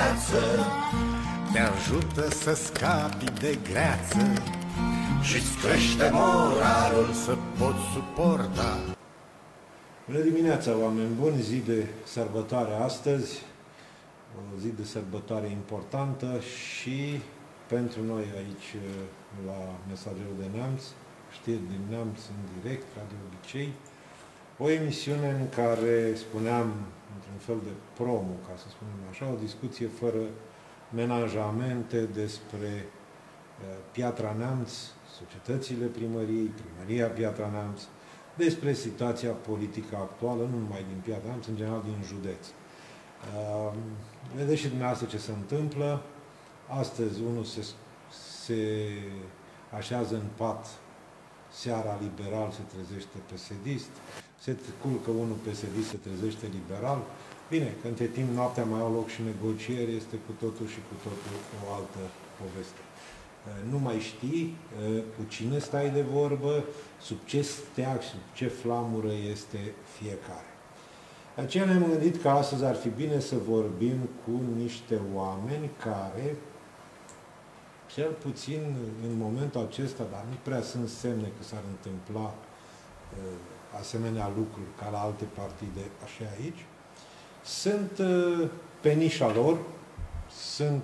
viață, te ajută să scapi de greață și-ți crește moralul să poți suporta. Bună dimineața, oameni buni! Zi de sărbătoare astăzi, o zi de sărbătoare importantă și pentru noi aici la Mesagerul de Neamț, știri din Neamț în direct, ca de obicei, o emisiune în care spuneam, într-un fel de promo, ca să spunem așa, o discuție fără menajamente despre Piatra Neamț, societățile primăriei, primăria Piatra Neamț, despre situația politică actuală, nu numai din Piatra Neamț, în general din județ. Vedeți și dumneavoastră ce se întâmplă. Astăzi unul se așează în pat, seara liberal se trezește pesedist, se culcă unul pesedist, se trezește liberal. Bine, că între timp noaptea mai au loc și negocieri, este cu totul și cu totul o altă poveste. Nu mai știi cu cine stai de vorbă, sub ce steag, sub ce flamură este fiecare. De aceea ne-am gândit că astăzi ar fi bine să vorbim cu niște oameni care, cel puțin în momentul acesta, dar nu prea sunt semne că s-ar întâmpla asemenea lucruri ca la alte partide, așa aici, sunt pe nișa lor, sunt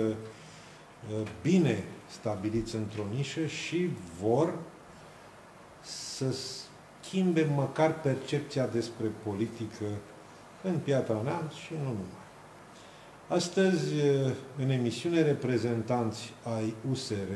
bine stabiliți într-o nișă și vor să schimbe măcar percepția despre politică în Piatra Neamț și nu numai. Astăzi, în emisiune, reprezentanți ai USR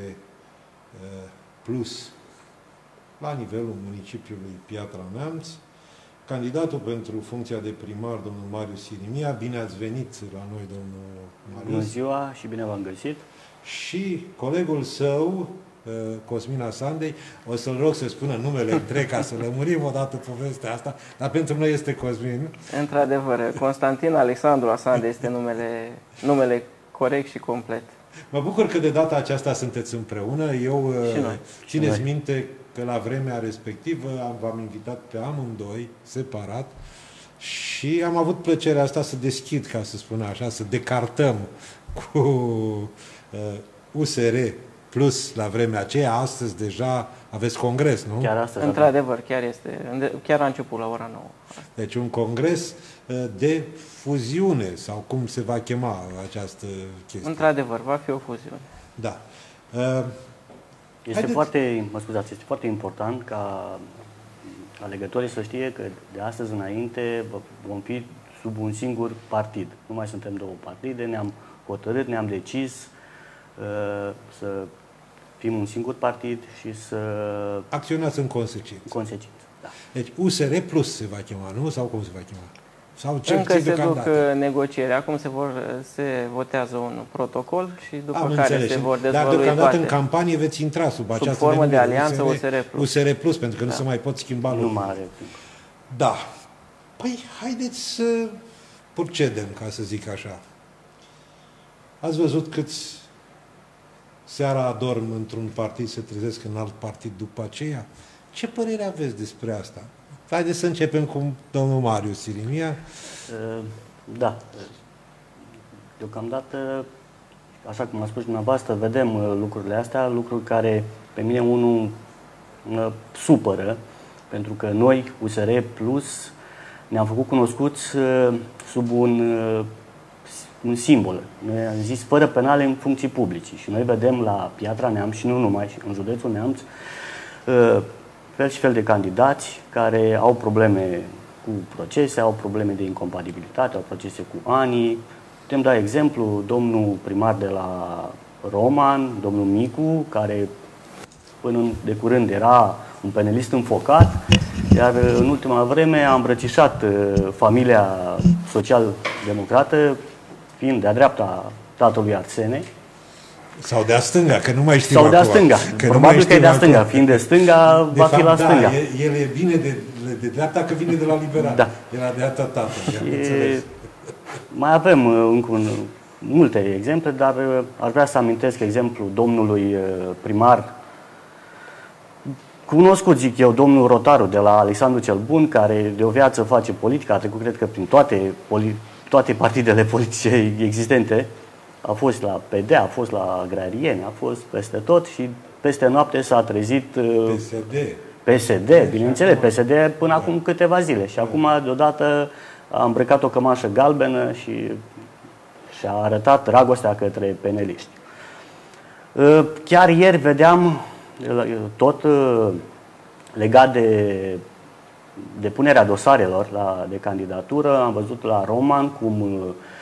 Plus la nivelul municipiului Piatra Neamț, candidatul pentru funcția de primar, domnul Marius Sirimia. Bine ați venit la noi, domnul Marius. Bună ziua și bine v-am găsit. Și colegul său, Cosmin Sandei, o să-l rog să spună numele întreg ca să lămurim odată povestea asta, dar pentru noi este Cosmin. Într-adevăr, Constantin Alexandru Asandei este numele corect și complet. Mă bucur că de data aceasta sunteți împreună. Eu, țineți minte că la vremea respectivă v-am invitat pe amândoi, separat, și am avut plăcerea asta să deschid, ca să spun așa, să decartăm cu USR Plus la vremea aceea. Astăzi deja aveți congres, nu? Chiar astăzi. Într-adevăr, chiar a început la ora 9. Deci un congres de fuziune, sau cum se va chema această chestie. Într-adevăr, va fi o fuziune. Da. Este foarte important ca alegătorii să știe că de astăzi înainte vom fi sub un singur partid. Nu mai suntem două partide, ne-am hotărât, ne-am decis să fim un singur partid și să acționați în consecință. Da. Deci USR Plus se va chema, nu? Sau cum se va chema? Sau încă se duc negocieri. Acum se votează un protocol și după care se vor dezvălui. Dar deocamdată în campanie veți intra sub această formă de alianță USR Plus. USR Plus, pentru că nu se mai pot schimba lucrurile. Nu mai are timp. Da. Păi, haideți să procedem, ca să zic așa. Ați văzut câți seara adorm într-un partid, se trezesc în alt partid după aceea? Ce părere aveți despre asta? Haideți să începem cu domnul Marius Sirimia. Da. Deocamdată, așa cum a spus dumneavoastră, vedem lucrurile astea, lucruri care pe mine unul mă supără, pentru că noi, USR Plus, ne-am făcut cunoscuți sub un simbol. Noi am zis fără penale în funcții publice. Și noi vedem la Piatra Neamț și nu numai, și în județul Neamț, fel și fel de candidați care au probleme cu procese, au probleme de incompatibilitate, au procese cu ani. Putem da exemplu, domnul primar de la Roman, domnul Micu, care până de curând era un penelist înfocat, iar în ultima vreme a îmbrățișat familia social-democrată, fiind de-a dreapta tatălui Arsene. Sau de-a stânga, că nu mai știu. Sau de-a stânga. Probabil că e de-a stânga. Fiind de stânga, va fi la stânga. El e bine de dreapta, că vine de la liberal. Da. Era de dreapta tatăl. Mai avem multe exemple, dar aș vrea să amintesc exemplu domnului primar cunoscut, zic eu, domnul Rotaru de la Alexandru cel Bun, care de o viață face politică, a trecut, cred că, prin toate partidele politice existente. A fost la PD, a fost la Agrarieni, a fost peste tot și peste noapte s-a trezit PSD, bineînțeles, PSD până acum câteva zile. Și acum, deodată, a îmbrăcat o cămașă galbenă și și-a arătat dragostea către peneliști. Chiar ieri vedeam, tot legat de depunerea dosarelor de candidatură, am văzut la Roman cum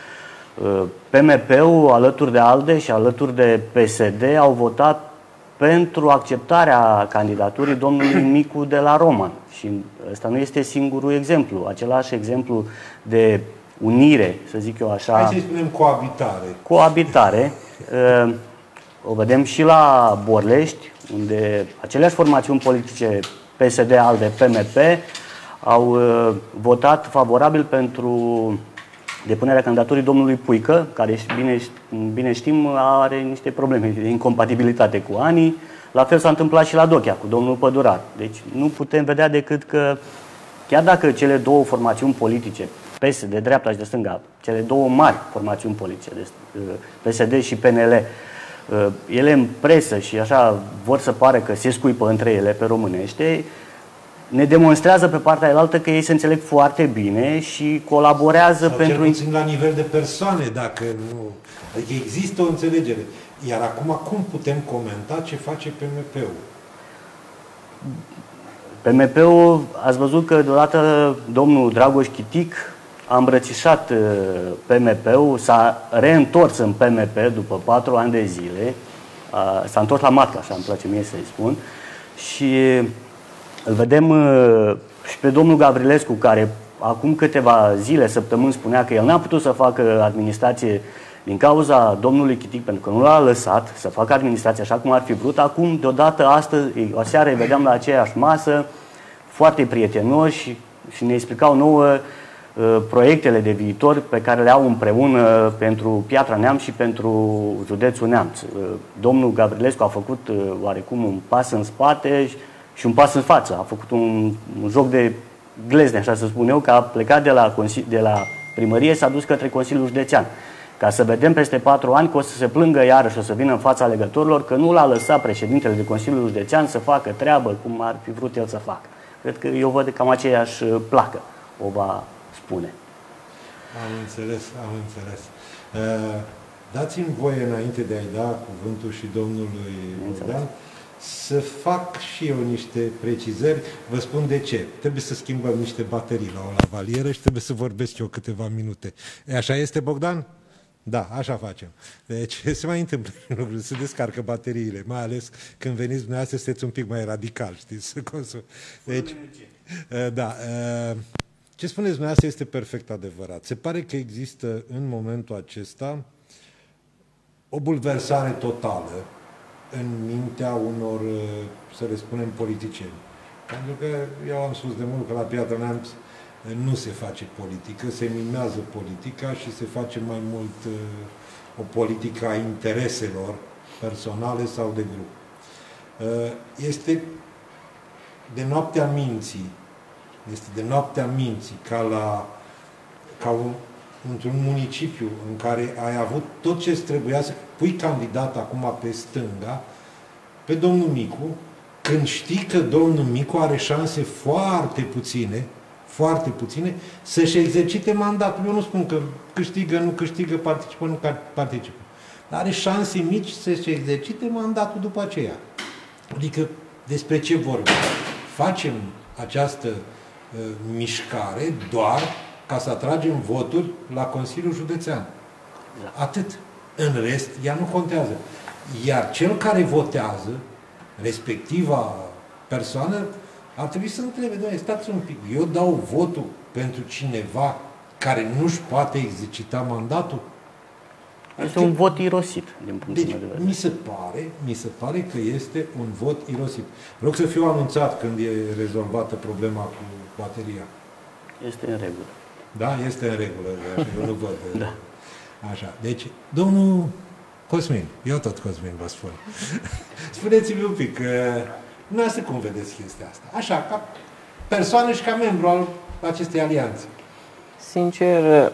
PMP-ul alături de ALDE și alături de PSD au votat pentru acceptarea candidaturii domnului Micu de la Roman. Și ăsta nu este singurul exemplu. Același exemplu de unire, să zic eu așa... Hai să spunem coabitare. Coabitare. O vedem și la Borlești, unde aceleași formațiuni politice, PSD, ALDE, PMP, au votat favorabil pentru depunerea candidaturii domnului Puică, care, bine știm, are niște probleme de incompatibilitate cu anii. La fel s-a întâmplat și la Dochea, cu domnul Pădurar. Deci nu putem vedea decât că, chiar dacă cele două formațiuni politice, PSD, de dreapta și de stânga, cele două mari formațiuni politice, PSD și PNL, ele în presă și așa vor să pare că se scuipă între ele pe românește, ne demonstrează pe partea elaltă că ei se înțeleg foarte bine și colaborează sau pentru... cel puțin la nivel de persoane, dacă nu... Adică există o înțelegere. Iar acum cum putem comenta ce face PMP-ul? PMP-ul, ați văzut că deodată domnul Dragoș Chitic a îmbrățișat PMP-ul, s-a reîntors în PMP după 4 ani de zile, s-a întors la matcă, așa îmi place mie să-i spun, și îl vedem și pe domnul Gavrilescu, care acum câteva zile, săptămâni, spunea că el n-a putut să facă administrație din cauza domnului Chitic, pentru că nu l-a lăsat să facă administrație așa cum ar fi vrut. Acum, deodată, astăzi, aseară, îi vedeam la aceeași masă, foarte prietenoși și ne explicau nouă proiectele de viitor pe care le au împreună pentru Piatra Neamț și pentru județul Neamț. Domnul Gavrilescu a făcut oarecum un pas în spate și un pas în față. A făcut un joc de glezne, așa să spun eu, că a plecat de la primărie, s-a dus către Consiliul Județean. Ca să vedem peste 4 ani că o să se plângă iarăși, o să vină în fața alegătorilor că nu l-a lăsat președintele de Consiliul Județean să facă treabă cum ar fi vrut el să facă. Cred că eu văd cam aceeași placă o va spune. Am înțeles, am înțeles. Dați-mi voie, înainte de a-i da cuvântul și domnului Bogdan, să fac și eu niște precizări. Vă spun de ce. Trebuie să schimbăm niște baterii la o lavalieră și trebuie să vorbesc eu câteva minute. Așa este, Bogdan? Da, așa facem. Deci se mai întâmplă lucruri, se descarcă bateriile, mai ales când veniți dumneavoastră, sunteți un pic mai radical, știți? Deci, da, ce spuneți dumneavoastră este perfect adevărat. Se pare că există în momentul acesta o bulversare totală în mintea unor, să le spunem, politicieni. Pentru că eu am spus de mult că la Piatra Neamț nu se face politică, se mimează politica și se face mai mult o politică a intereselor personale sau de grup. Este de noaptea minții, într-un municipiu în care ai avut tot ce trebuia să pui candidat acum pe stânga, pe domnul Micu, când știi că domnul Micu are șanse foarte puține, să-și exercite mandatul. Eu nu spun că câștigă, nu câștigă, participă, nu participă. Dar are șanse mici să-și exercite mandatul după aceea. Adică despre ce vorbim? Facem această mișcare doar ca să atragem voturi la Consiliul Județean. Atât. În rest, ea nu contează. Iar cel care votează, respectiva persoană, ar trebui să întrebe, doamne, stați un pic, eu dau votul pentru cineva care nu-și poate exercita mandatul? Este un vot irosit, din punctul meu de vedere. Mi se pare că este un vot irosit. Rog să fiu anunțat când e rezolvată problema cu bateria. Este în regulă. Da, este în regulă. Eu nu văd. Da. Așa. Deci, domnul Cosmin, eu tot Cosmin vă spun. Spuneți-mi un pic, dumneavoastră cum vedeți chestia asta? Așa, ca persoană și ca membru al acestei alianțe. Sincer,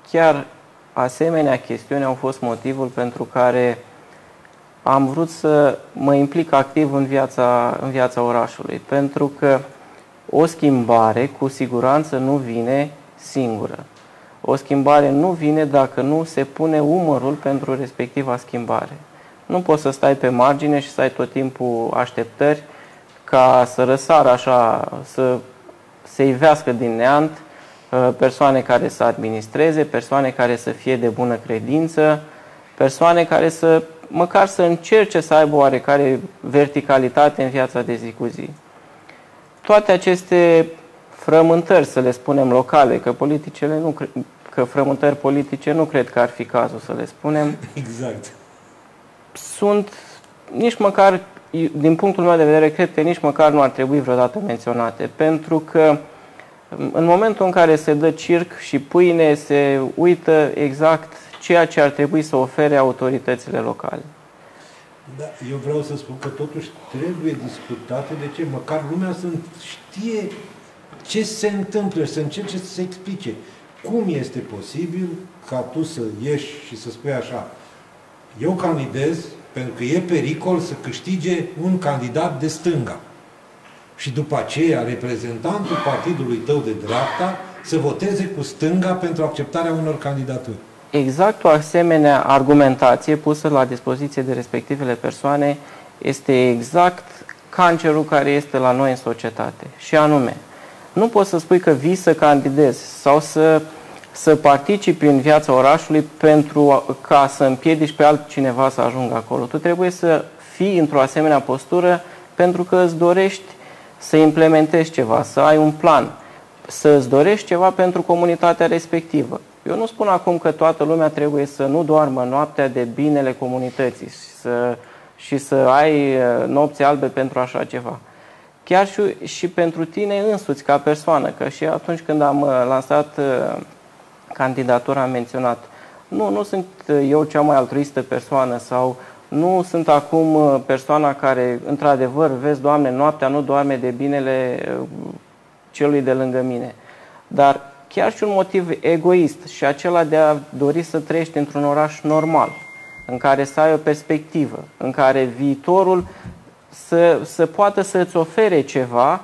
chiar asemenea chestiuni au fost motivul pentru care am vrut să mă implic activ în viața orașului. Pentru că o schimbare cu siguranță nu vine singură. O schimbare nu vine dacă nu se pune umărul pentru respectiva schimbare. Nu poți să stai pe margine și să ai tot timpul așteptări ca să răsară așa, să se ivească din neant persoane care să administreze, persoane care să fie de bună credință, persoane care măcar să încerce să aibă oarecare verticalitate în viața de zi cu zi. Toate aceste frământări, să le spunem locale, că frământări politice nu cred că ar fi cazul să le spunem. Exact. Sunt nici măcar, din punctul meu de vedere, cred că nici măcar nu ar trebui vreodată menționate, pentru că în momentul în care se dă circ și pâine, se uită exact ceea ce ar trebui să ofere autoritățile locale. Da, eu vreau să spun că totuși trebuie discutate. De ce? Măcar lumea să știe ce se întâmplă și să încerce să se explice. Cum este posibil ca tu să ieși și să spui așa: eu candidez pentru că e pericol să câștige un candidat de stânga. Și după aceea reprezentantul partidului tău de dreapta să voteze cu stânga pentru acceptarea unor candidaturi. Exact o asemenea argumentație pusă la dispoziție de respectivele persoane este exact cancerul care este la noi în societate. Și anume, nu poți să spui că vii să candidezi sau să participi în viața orașului ca să împiedici pe altcineva să ajungă acolo. Tu trebuie să fii într-o asemenea postură pentru că îți dorești să implementezi ceva, să ai un plan, să îți dorești ceva pentru comunitatea respectivă. Eu nu spun acum că toată lumea trebuie să nu doarmă noaptea de binele comunității și să ai nopți albe pentru așa ceva. Chiar și pentru tine însuți ca persoană, că și atunci când am lansat candidatura am menționat, nu sunt eu cea mai altruistă persoană sau nu sunt acum persoana care, într-adevăr, vezi, Doamne, noaptea nu doarme de binele celui de lângă mine. Dar chiar și un motiv egoist și acela de a dori să trăiești într-un oraș normal, în care să ai o perspectivă, în care viitorul să poată să-ți ofere ceva,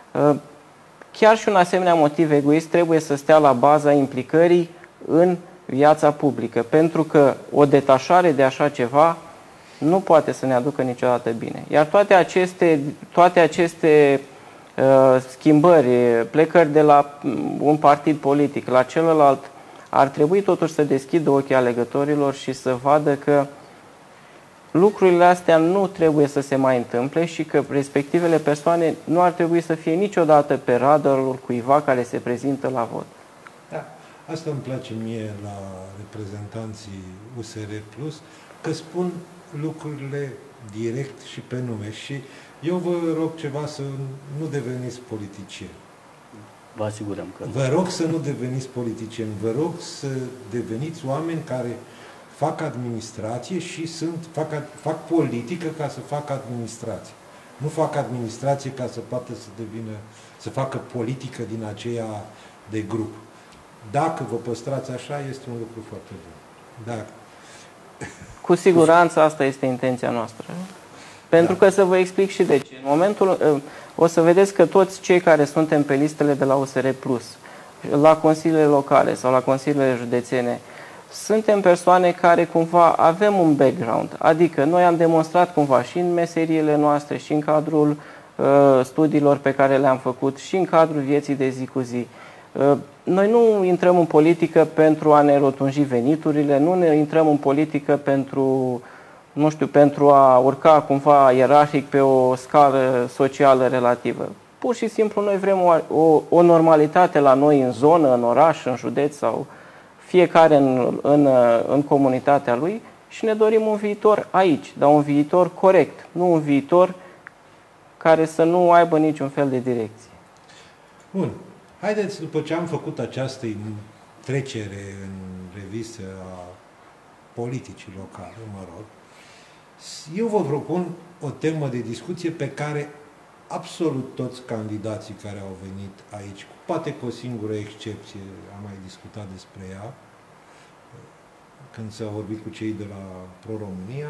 chiar și un asemenea motiv egoist trebuie să stea la baza implicării în viața publică, pentru că o detașare de așa ceva nu poate să ne aducă niciodată bine. Iar toate aceste schimbări, plecări de la un partid politic la celălalt, ar trebui totuși să deschidă ochii alegătorilor și să vadă că lucrurile astea nu trebuie să se mai întâmple și că respectivele persoane nu ar trebui să fie niciodată pe radarul cuiva care se prezintă la vot. Da, asta îmi place mie la reprezentanții USR Plus, că spun lucrurile direct și pe nume. Și eu vă rog ceva, să nu deveniți politicieni. Vă asigurăm că... Vă rog să nu deveniți politicieni, vă rog să deveniți oameni care fac administrație și fac politică ca să facă administrație. Nu fac administrație ca să poată să facă politică din aceea de grup. Dacă vă păstrați așa, este un lucru foarte bun. Dacă... Cu siguranță asta este intenția noastră. Pentru că să vă explic și de ce. În momentul, o să vedeți că toți cei care suntem pe listele de la USR Plus, la consiliile locale sau la consiliile județene, suntem persoane care cumva avem un background. Adică noi am demonstrat cumva și în meseriile noastre, și în cadrul studiilor pe care le-am făcut, și în cadrul vieții de zi cu zi. Noi nu intrăm în politică pentru a ne rotunji veniturile, nu ne intrăm în politică pentru a urca cumva ierarhic pe o scară socială relativă. Pur și simplu noi vrem o normalitate la noi în zonă, în oraș, în județ sau fiecare în comunitatea lui și ne dorim un viitor aici, dar un viitor corect, nu un viitor care să nu aibă niciun fel de direcție. Bun. Haideți, după ce am făcut această trecere în revistă a politicii locale, eu vă propun o temă de discuție pe care absolut toți candidații care au venit aici, poate cu o singură excepție, am mai discutat despre ea, când s-a vorbit cu cei de la Pro-România,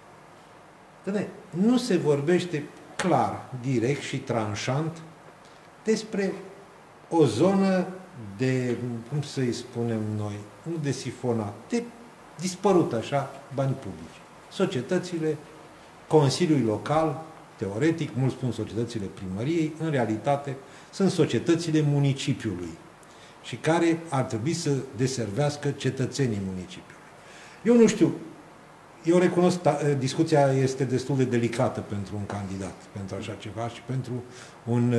nu se vorbește clar, direct și tranșant despre o zonă de, cum să-i spunem noi, nu de sifonat, de dispărut așa bani publici. Societățile Consiliului Local, teoretic, mulți spun societățile primăriei, în realitate sunt societățile municipiului și care ar trebui să deservească cetățenii municipiului. Eu nu știu, eu recunosc, discuția este destul de delicată pentru un candidat, pentru așa ceva și pentru un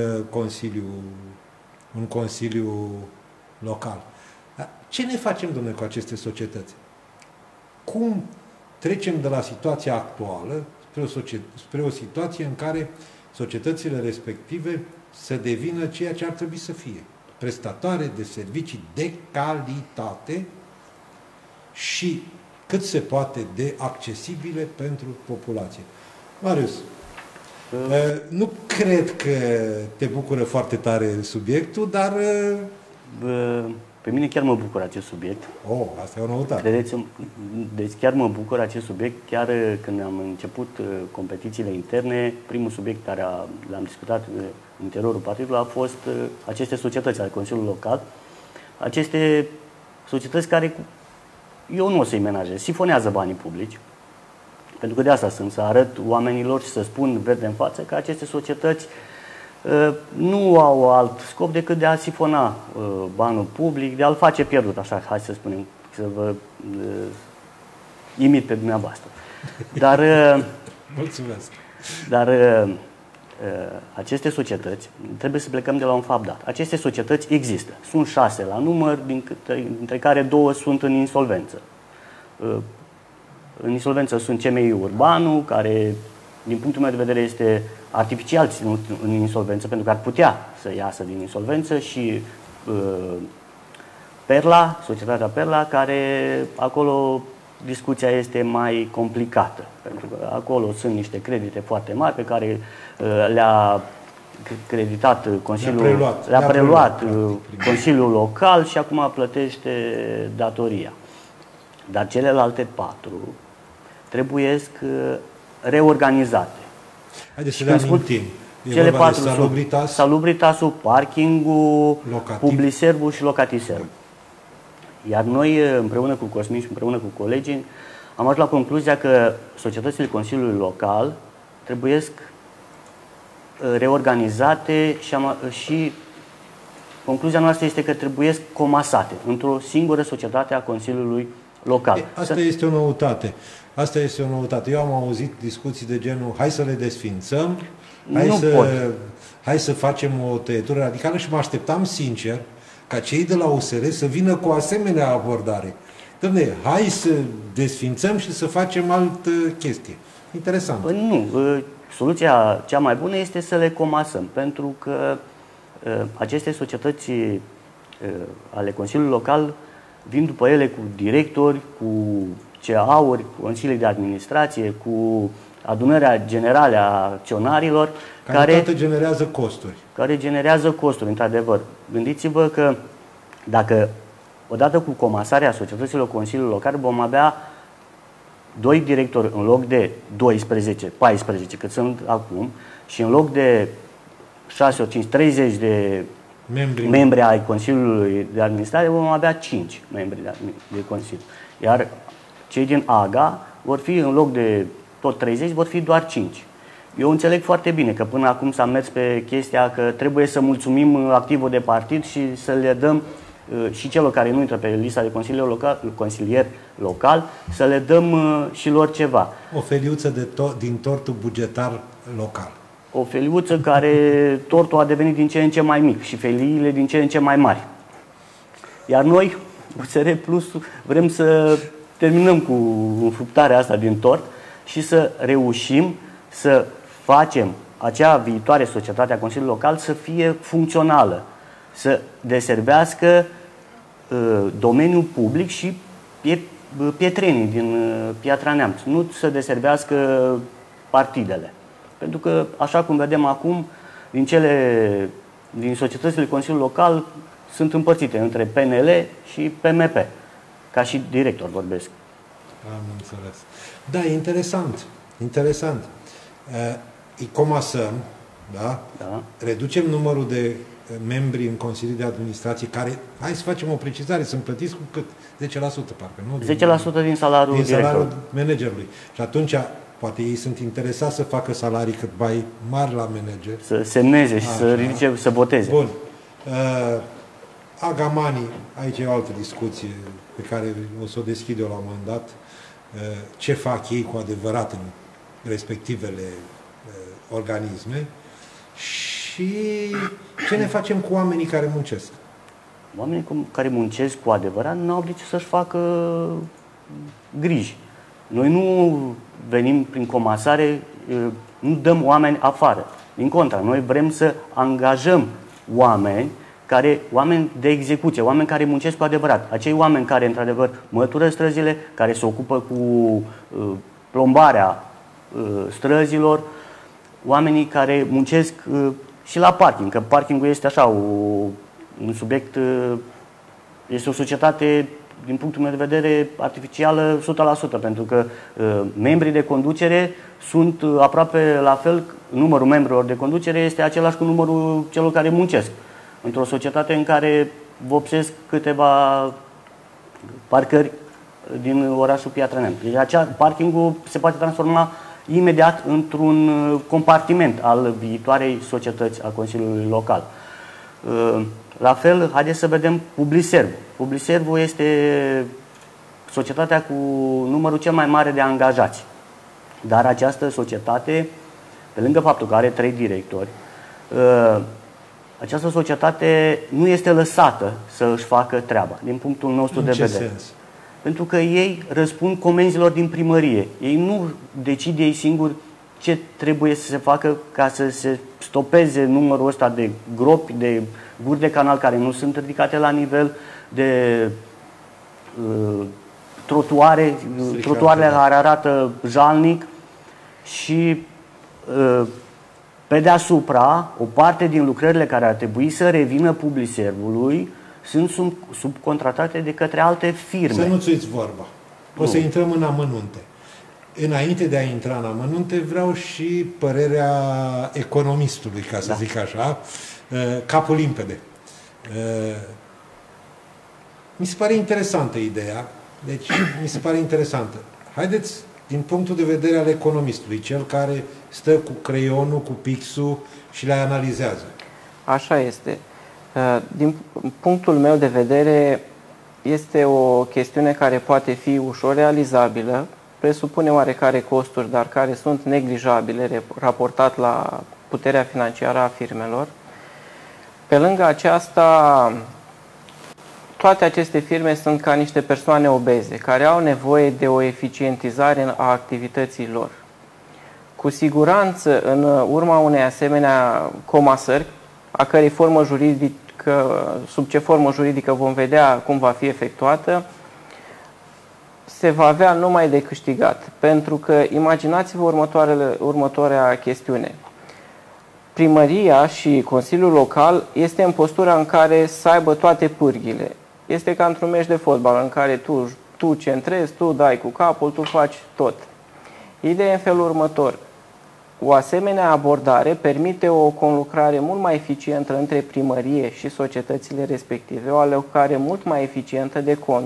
consiliu local. Dar ce ne facem, domnule, cu aceste societăți? Cum trecem de la situația actuală spre o situație în care societățile respective să devină ceea ce ar trebui să fie? Prestatoare de servicii de calitate și cât se poate de accesibile pentru populație. Marius, nu cred că te bucură foarte tare subiectul, dar... Pe mine chiar mă bucură acest subiect. Asta e o noutate. Credeți-mă, deci chiar mă bucură acest subiect. Chiar când am început competițiile interne, primul subiect care l-am discutat în interiorul partidului a fost aceste societăți ale Consiliului Local. Aceste societăți care, eu nu o să-i menajez, sifonează banii publici. Pentru că de asta sunt, să arăt oamenilor și să spun verde în față că aceste societăți nu au alt scop decât de a sifona banul public, de a-l face pierdut, așa, hai să spunem, să vă imit pe dumneavoastră. Dar, mulțumesc. Dar aceste societăți, trebuie să plecăm de la un fapt dat. Aceste societăți există. Sunt 6 la număr, dintre care 2 sunt în insolvență. În insolvență sunt CMI Urbanu, care, din punctul meu de vedere, este artificial ținut în insolvență, pentru că ar putea să iasă din insolvență, și Perla, societatea Perla, care acolo discuția este mai complicată, pentru că acolo sunt niște credite foarte mari pe care le-a creditat Consiliul, le-a preluat Consiliul Local și acum plătește datoria. Dar celelalte 4 trebuiesc reorganizate. Haideți să le amintim. Cele 4 Salubritasul, parkingul, Publiservul și Locatiservul. Iar noi, împreună cu Cosmin și împreună cu colegii, am ajuns la concluzia că societățile Consiliului Local trebuiesc reorganizate și concluzia noastră este că trebuiesc comasate într-o singură societate a Consiliului Local. Asta este o noutate. Asta este o noutate. Eu am auzit discuții de genul hai să le desfințăm, hai să facem o tăietură radicală și mă așteptam sincer ca cei de la USR să vină cu o asemenea abordare. Dom'le, hai să desfințăm și să facem altă chestie. Interesant. Nu. Soluția cea mai bună este să le comasăm, pentru că aceste societăți ale Consiliului Local vin după ele cu directori, cu CA-uri, cu consilii de administrație, cu adunarea generală a acționarilor, care generează costuri. Care generează costuri, într-adevăr. Gândiți-vă că dacă, odată cu comasarea societăților Consiliului Local, vom avea 2 directori în loc de 12, 14, cât sunt acum, și în loc de 6 ori 5, 30 de membri ai Consiliului de Administrație, vom avea 5 membri de Consiliu. Iar cei din AGA vor fi, în loc de tot 30, vor fi doar 5. Eu înțeleg foarte bine că până acum s-a mers pe chestia că trebuie să mulțumim activul de partid și să le dăm și celor care nu intră pe lista de consilier local, să le dăm și lor ceva. O feliuță din tortul bugetar local. O feliuță care tortul a devenit din ce în ce mai mic și feliile din ce în ce mai mari. Iar noi, USR Plus, vrem să terminăm cu înfruptarea asta din tort și să reușim să facem acea viitoare societate a Consiliului Local să fie funcțională, să deservească domeniul public și pietrenii din Piatra Neamț, nu să deservească partidele. Pentru că, așa cum vedem acum, din societățile Consiliului Local sunt împărțite între PNL și PMP, ca și director vorbesc. Am înțeles. Da, e interesant. Interesant. Îi comasăm, da? Da. Reducem numărul de membri în Consiliul de Administrație care, hai să facem o precizare, sunt plătiți cu cât? 10% parcă, nu? 10% din salariul directorului. Managerului. Și atunci, poate ei sunt interesați să facă salarii cât mai mari la manager. Să semneze și să ridice, să voteze. Bun. Agamanii, aici e o altă discuție pe care o să o deschid eu la un moment dat. Ce fac ei cu adevărat în respectivele organisme și ce ne facem cu oamenii care muncesc. Oamenii care muncesc cu adevărat nu au de ce să-și facă griji. Noi nu venim prin comasare, nu dăm oameni afară. Din contra, noi vrem să angajăm oameni de execuție, oameni care muncesc cu adevărat. Acei oameni care, într-adevăr, mătură străzile, care se ocupă cu plombarea străzilor, oamenii care muncesc și la parking, că parkingul este așa un subiect, este o societate, din punctul meu de vedere, artificială 100%, pentru că membrii de conducere sunt aproape la fel, numărul membrilor de conducere este același cu numărul celor care muncesc. Într-o societate în care vopsesc câteva parcări din orașul Piatra Neamț. Deci parkingul se poate transforma imediat într-un compartiment al viitoarei societăți a Consiliului Local. La fel, haideți să vedem Publiservul. Publiservul este societatea cu numărul cel mai mare de angajați. Dar această societate, pe lângă faptul că are 3 directori, această societate nu este lăsată să își facă treaba, din punctul nostru de vedere. Sens? Pentru că ei răspund comenzilor din primărie. Ei nu decid ei singuri ce trebuie să se facă ca să se stopeze numărul ăsta de gropi, de guri de canal care nu sunt ridicate la nivel, de trotuare, trotuarele care arată jalnic și pe deasupra, o parte din lucrările care ar trebui să revină Publiservului sunt subcontratate de către alte firme. Să nu-ți uiți vorba. O să intrăm în amănunte. Înainte de a intra în amănunte, vreau și părerea economistului, ca să zic așa, capul limpede. Mi se pare interesantă ideea. Deci, mi se pare interesantă. Haideți, din punctul de vedere al economistului, cel care stă cu creionul, cu pixul și le analizează. Așa este. Din punctul meu de vedere, este o chestiune care poate fi ușor realizabilă, presupune oarecare costuri, dar care sunt neglijabile raportat la puterea financiară a firmelor. Pe lângă aceasta, toate aceste firme sunt ca niște persoane obeze, care au nevoie de o eficientizare a activității lor. Cu siguranță, în urma unei asemenea comasări, a cărei formă juridică, sub ce formă juridică vom vedea cum va fi efectuată, se va avea numai de câștigat. Pentru că imaginați-vă următoarea chestiune. Primăria și Consiliul Local este în postura în care să aibă toate pârghile. Este ca într-un meci de fotbal în care tu centrezi, tu dai cu capul, tu faci tot. Ideea e în felul următor. O asemenea abordare permite o conlucrare mult mai eficientă între primărie și societățile respective, o alocare mult mai eficientă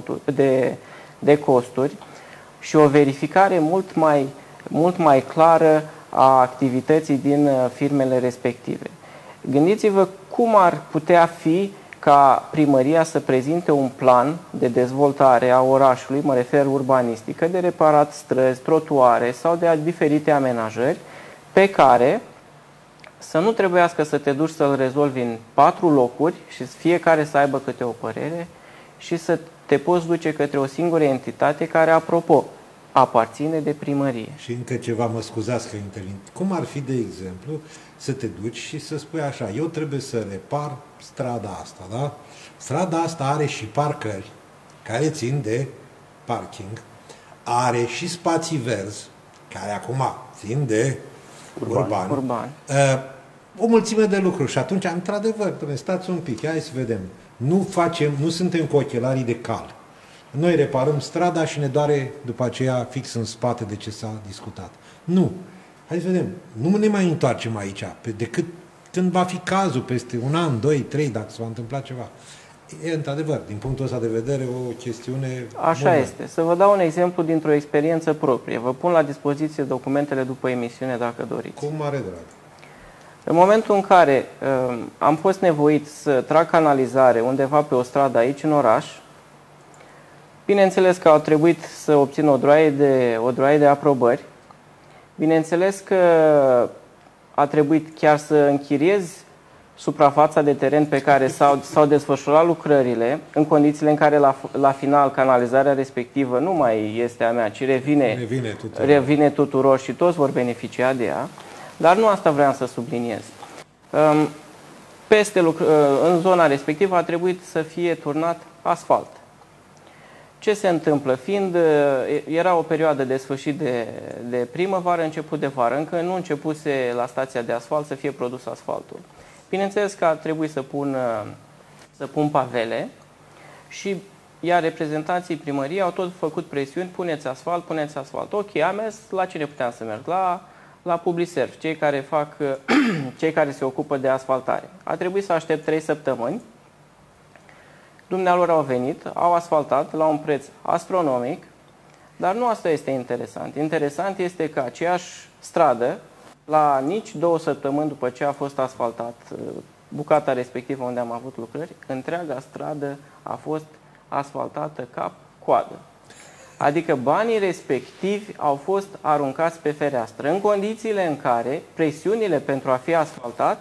de costuri și o verificare mult mai clară a activității din firmele respective. Gândiți-vă cum ar putea fi ca primăria să prezinte un plan de dezvoltare a orașului, mă refer urbanistică, de reparat străzi, trotuare sau de diferite amenajări, pe care să nu trebuiască să te duci să-l rezolvi în 4 locuri și fiecare să aibă câte o părere și să te poți duce către o singură entitate care, apropo, aparține de primărie. Și încă ceva, mă scuzați că intervin. Cum ar fi, de exemplu, să te duci și să spui așa, eu trebuie să repar strada asta, da? Strada asta are și parcări care țin de parking, are și spații verzi, care acum țin de urban. O mulțime de lucruri. Și atunci, într-adevăr, stați un pic, hai să vedem. Nu suntem cu ochelarii de cal. noi reparăm strada și ne doare după aceea fix în spate de ce s-a discutat. Nu. Hai să vedem. Nu ne mai întoarcem aici, decât când va fi cazul, peste un an, 2, 3, dacă se va întâmpla ceva. E, într-adevăr, din punctul ăsta de vedere, o chestiune Așa bună. Este. Să vă dau un exemplu dintr-o experiență proprie. Vă pun la dispoziție documentele după emisiune, dacă doriți. Cu mare drag. În momentul în care am fost nevoit să trag canalizare undeva pe o stradă aici, în oraș, bineînțeles că au trebuit să obțin o droaie de aprobări. Bineînțeles că a trebuit chiar să închiriez suprafața de teren pe care s-au desfășurat lucrările, în condițiile în care la final canalizarea respectivă nu mai este a mea, ci revine tuturor și toți vor beneficia de ea. Dar nu asta vreau să subliniez. În zona respectivă a trebuit să fie turnat asfalt. Ce se întâmplă? Era o perioadă de sfârșit de primăvară, început de vară, încă nu începuse la stația de asfalt să fie produs asfaltul. Bineînțeles că a trebuit să pun pavele și iar reprezentanții primăriei au tot făcut presiuni, puneți asfalt, puneți asfalt. Ok, am mers, la cine puteam să merg? La Publiserv, cei care se ocupă de asfaltare. A trebuit să aștept 3 săptămâni. Dumnealor au venit, au asfaltat la un preț astronomic, dar nu asta este interesant. Interesant este că aceeași stradă, la nici 2 săptămâni după ce a fost asfaltat bucata respectivă unde am avut lucrări, întreaga stradă a fost asfaltată cap-coadă. Adică banii respectivi au fost aruncați pe fereastră, în condițiile în care presiunile pentru a fi asfaltat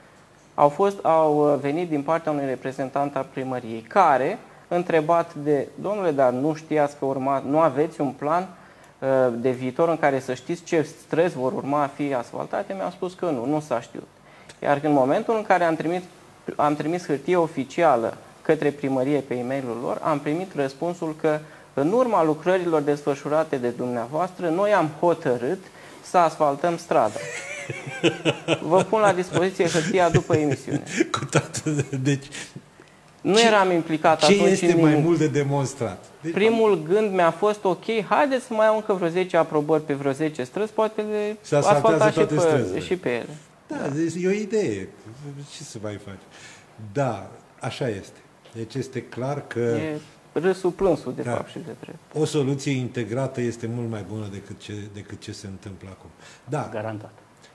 au venit din partea unui reprezentant al primăriei, care, întrebat de, domnule, dar nu știați că nu aveți un plan de viitor în care să știți ce străzi vor urma a fi asfaltate, mi-au spus că nu s-a știut. Iar în momentul în care am trimis hârtie oficială către primărie pe e-mailul lor, am primit răspunsul că în urma lucrărilor desfășurate de dumneavoastră, noi am hotărât să asfaltăm strada. Vă pun la dispoziție hârtia după emisiune. Cu toată, deci, nu eram implicat atunci. Ce este mai mult de demonstrat? Deci, primul gând mi-a fost, ok, haideți să mai iau încă vreo 10 aprobări pe vreo 10 străzi, poate le asfalta și pe ele. Da, deci e o idee. Ce să mai faci? Da, așa este. Deci este clar că... E râsul plânsul, de fapt, și de drept. O soluție integrată este mult mai bună decât ce se întâmplă acum. Da. Garantat.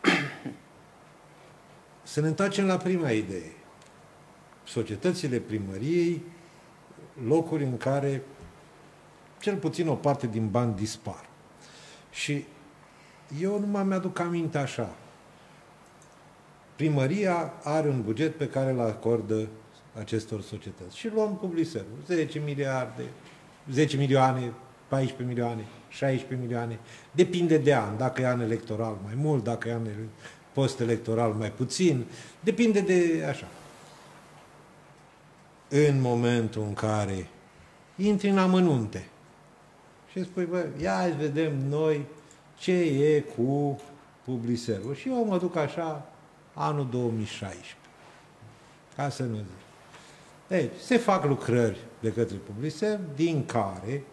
Să ne întoarcem la prima idee. Societățile primăriei, locuri în care cel puțin o parte din bani dispar. Și eu nu mai mi-aduc aminte așa. Primăria are un buget pe care îl acordă acestor societăți. Și luăm Publiserv, 10 miliarde, 10 milioane, 14 milioane, 16 milioane, depinde de an, dacă e an electoral mai mult, dacă e an post-electoral mai puțin, depinde de așa. În momentul în care intri în amănunte și spui, bă, ia să vedem noi ce e cu Publiserv. Și eu mă duc așa anul 2016, ca să nu zic. Deci, se fac lucrări de către Publiserv, din care,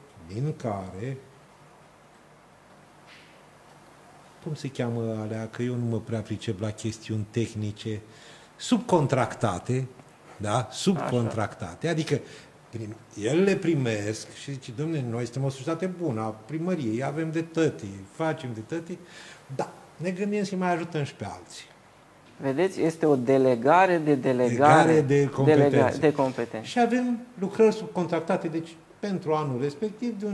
cum se cheamă alea, că eu nu mă prea pricep la chestiuni tehnice, subcontractate, da? Subcontractate, așa. Adică ele le primesc și zice, dom'le, noi suntem o societate bună, a primăriei, avem de tăti, facem de tăti, da, ne gândim să mai ajutăm și pe alții. Vedeți, este o delegare de competențe. De competențe. Și avem lucrări subcontractate, deci pentru anul respectiv de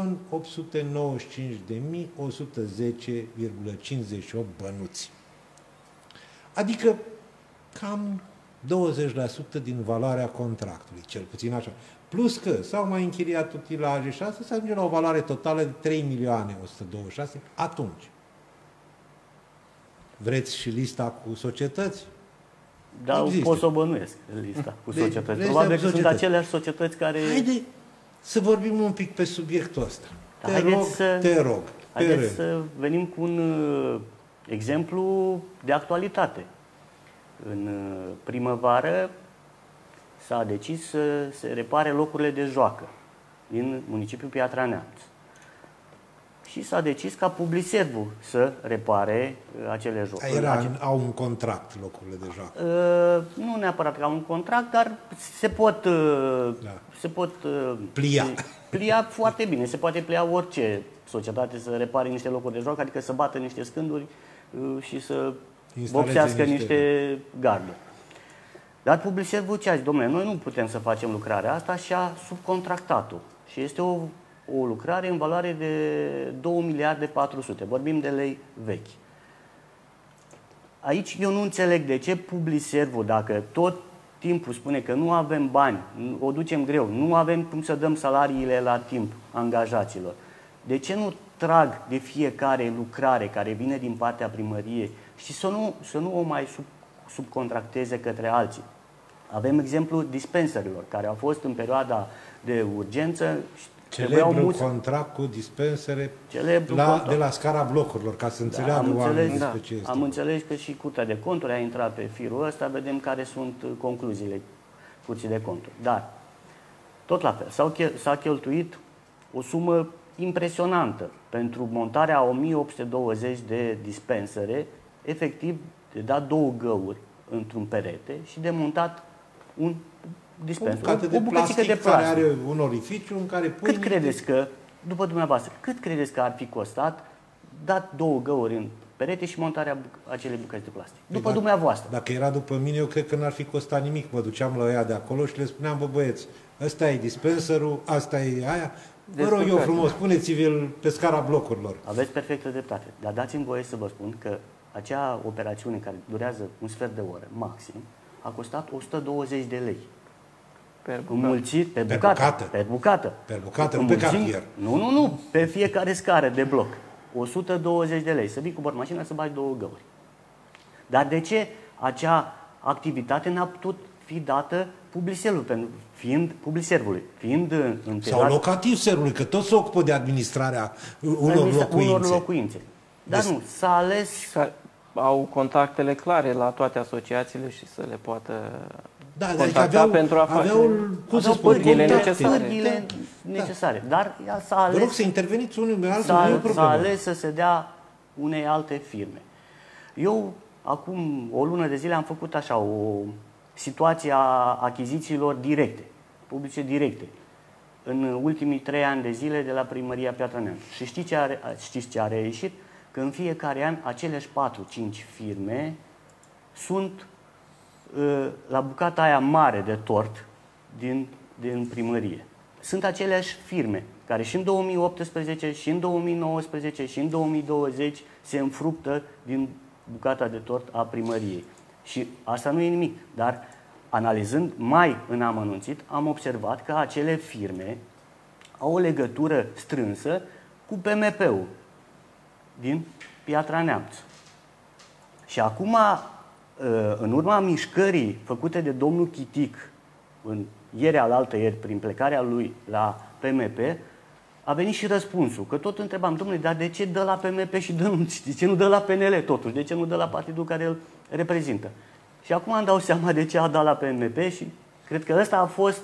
1.895.110,58 bănuți. Adică cam 20% din valoarea contractului, cel puțin așa. Plus că s-au mai închiriat utilaje și asta se ajunge la o valoare totală de 3.126.000 atunci. Vreți și lista cu societăți? Da, pot să o bănuiesc, lista cu societăți. Probabil că sunt aceleași societăți care... Haide să vorbim un pic pe subiectul ăsta. Te rog. Haideți să venim cu un exemplu de actualitate. În primăvară s-a decis să se repare locurile de joacă din municipiul Piatra Neamț. Și s-a decis ca Publiservul să repare acele jocuri. Au un contract locurile de joacă. Nu neapărat că au un contract, dar se pot plia foarte bine. Se poate plia orice societate să repare niște locuri de joacă, adică să bată niște scânduri și să vopsească niște garduri. Dar Publiservul ce a zis? Dom'le, noi nu putem să facem lucrarea asta și a subcontractat-o. Și este o lucrare în valoare de 2 miliarde 400. Vorbim de lei vechi. Aici eu nu înțeleg de ce Publiservul, dacă tot timpul spune că nu avem bani, o ducem greu, nu avem cum să dăm salariile la timp angajaților, de ce nu trag de fiecare lucrare care vine din partea primăriei și să nu o mai subcontracteze către alții? Avem exemplul dispenserilor, care au fost în perioada de urgență. Celebrul contract cu dispensere de la scara blocurilor, ca să înțeleagă oamenii despre ce este. Am înțeles că și Curtea de Conturi a intrat pe firul ăsta, vedem care sunt concluziile Curții de Conturi. Dar, tot la fel, s-a cheltuit o sumă impresionantă pentru montarea 1820 de dispensere, efectiv de dat 2 găuri într-un perete și de montat un dispenser, o bucățică de plastic care are un orificiu în care pui... Cât credeți că, după dumneavoastră, ar fi costat dat 2 găuri în perete și montarea acelei bucăți de plastic? După dumneavoastră. Dacă era după mine, eu cred că n-ar fi costat nimic. Mă duceam la ea de acolo și le spuneam, bă băieți, ăsta e dispenserul, asta e aia. Vă rog eu frumos, puneți-vi-l pe scara blocurilor. Aveți perfectă dreptate. Dar dați-mi voie să vă spun că acea operațiune care durează un sfert de oră, maxim, a costat 120 de lei. Înmulțit pe bucată. Per bucată, nu pe cartier. Nu, pe fiecare scară de bloc. 120 de lei. Să vii cu bormașina să bagi 2 găuri. Dar de ce acea activitate n-a putut fi dată Publiservului? Fiind în sau locativ servului, că tot se ocupă de administrarea unor locuințe. Dar nu, s-a ales... Au contactele clare la toate asociațiile și să le poată aveau, pentru a face pârghile necesare. Dar s-a ales... Vă rog să interveniți unul altul, s-a ales să se dea unei alte firme. Eu, acum o lună de zile, am făcut așa o situație a achizițiilor directe, publice directe, în ultimii 3 ani de zile de la Primăria Piatra Neamț. Și știți ce a reieșit? Că în fiecare an aceleași 4-5 firme sunt la bucata aia mare de tort din primărie. Sunt aceleași firme care și în 2018, și în 2019, și în 2020 se înfruptă din bucata de tort a primăriei. Și asta nu e nimic, dar analizând mai în amănunțit, am observat că acele firme au o legătură strânsă cu PMP-ul din Piatra Neamț. Și acum, în urma mișcării făcute de domnul Chitic, alaltăieri, prin plecarea lui la PMP, a venit și răspunsul. Că tot întrebam, domnule, dar de ce dă la PMP și de ce nu dă la PNL totuși? De ce nu dă la partidul care îl reprezintă? Și acum îmi dau seama de ce a dat la PMP și cred că ăsta a fost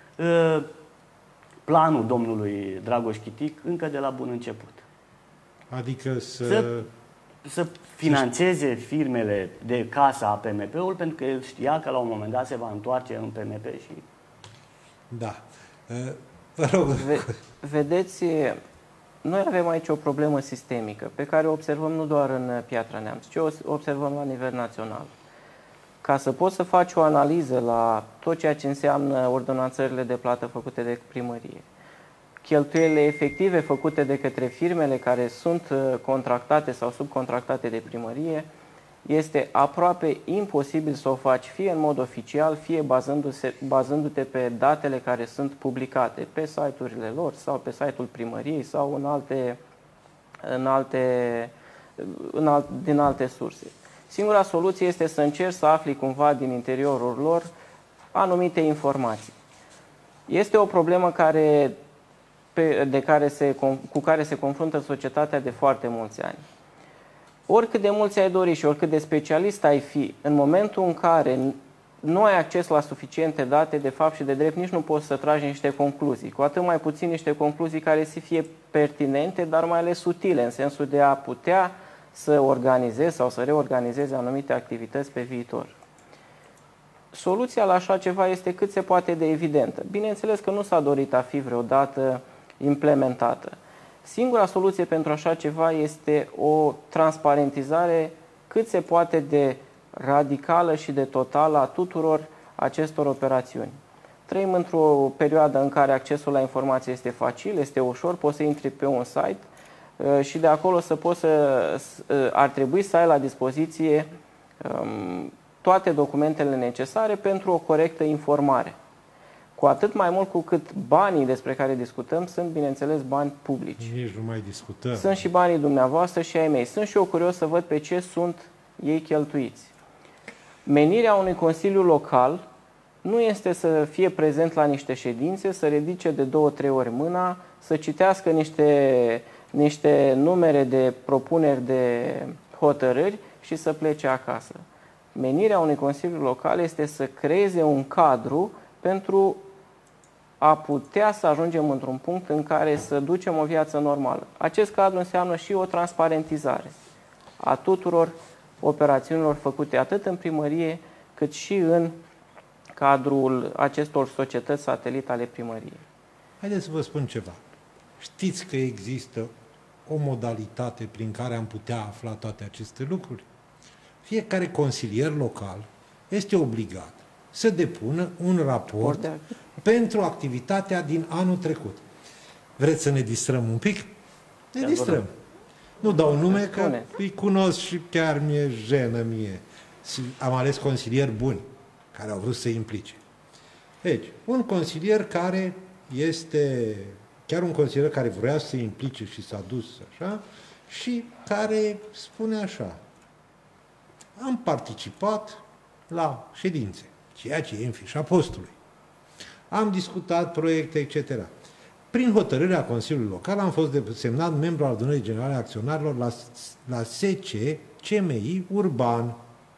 planul domnului Dragoș Chitic încă de la bun început. Adică să finanțeze firmele de casa a PMP-ului, pentru că el știa că la un moment dat se va întoarce în PMP și... Da. Vă rog. Vedeți, noi avem aici o problemă sistemică, pe care o observăm nu doar în Piatra Neamț, ci o observăm la nivel național. Ca să poți să faci o analiză la tot ceea ce înseamnă ordonanțările de plată făcute de primărie, cheltuielile efective făcute de către firmele care sunt contractate sau subcontractate de primărie, este aproape imposibil să o faci fie în mod oficial, fie bazându-te pe datele care sunt publicate pe site-urile lor sau pe site-ul primăriei sau din alte surse. Singura soluție este să încerci să afli cumva din interiorul lor anumite informații. Este o problemă cu care se confruntă societatea de foarte mulți ani. Oricât de mulți ai dori și oricât de specialist ai fi, în momentul în care nu ai acces la suficiente date, de fapt și de drept, nici nu poți să tragi niște concluzii. Cu atât mai puțin niște concluzii care să fie pertinente, dar mai ales utile, în sensul de a putea să organizezi sau să reorganizezi anumite activități pe viitor. Soluția la așa ceva este cât se poate de evidentă. Bineînțeles că nu s-a dorit a fi vreodată implementată. Singura soluție pentru așa ceva este o transparentizare cât se poate de radicală și de totală a tuturor acestor operațiuni. Trăim într-o perioadă în care accesul la informație este facil, este ușor, poți să intri pe un site și de acolo ar trebui să ai la dispoziție toate documentele necesare pentru o corectă informare. Cu atât mai mult cu cât banii despre care discutăm sunt, bineînțeles, bani publici. Nici nu mai discutăm. Sunt și banii dumneavoastră și ai mei. Sunt și eu curios să văd pe ce sunt ei cheltuiți. Menirea unui consiliu local nu este să fie prezent la niște ședințe, să ridice de 2-3 ori mâna, să citească niște numere de propuneri de hotărâri și să plece acasă. Menirea unui consiliu local este să creeze un cadru pentru a putea să ajungem într-un punct în care să ducem o viață normală. Acest cadru înseamnă și o transparentizare a tuturor operațiunilor făcute atât în primărie cât și în cadrul acestor societăți satelit ale primăriei. Haideți să vă spun ceva. Știți că există o modalitate prin care am putea afla toate aceste lucruri? Fiecare consilier local este obligat să depună un raport pentru activitatea din anul trecut. Vreți să ne distrăm un pic? Ne distrăm. Nu dau nume că îi cunosc și chiar mi-e jenă mie. Am ales consilieri buni care au vrut să se implice. Deci, un consilier care este chiar un consilier care vrea să se implice și s-a dus așa și care spune așa: am participat la ședințe, ceea ce e în fișa postului. Am discutat proiecte, etc. Prin hotărârea Consiliului Local am fost desemnat membru al Adunării Generale a Acționarilor la SC CMI Urban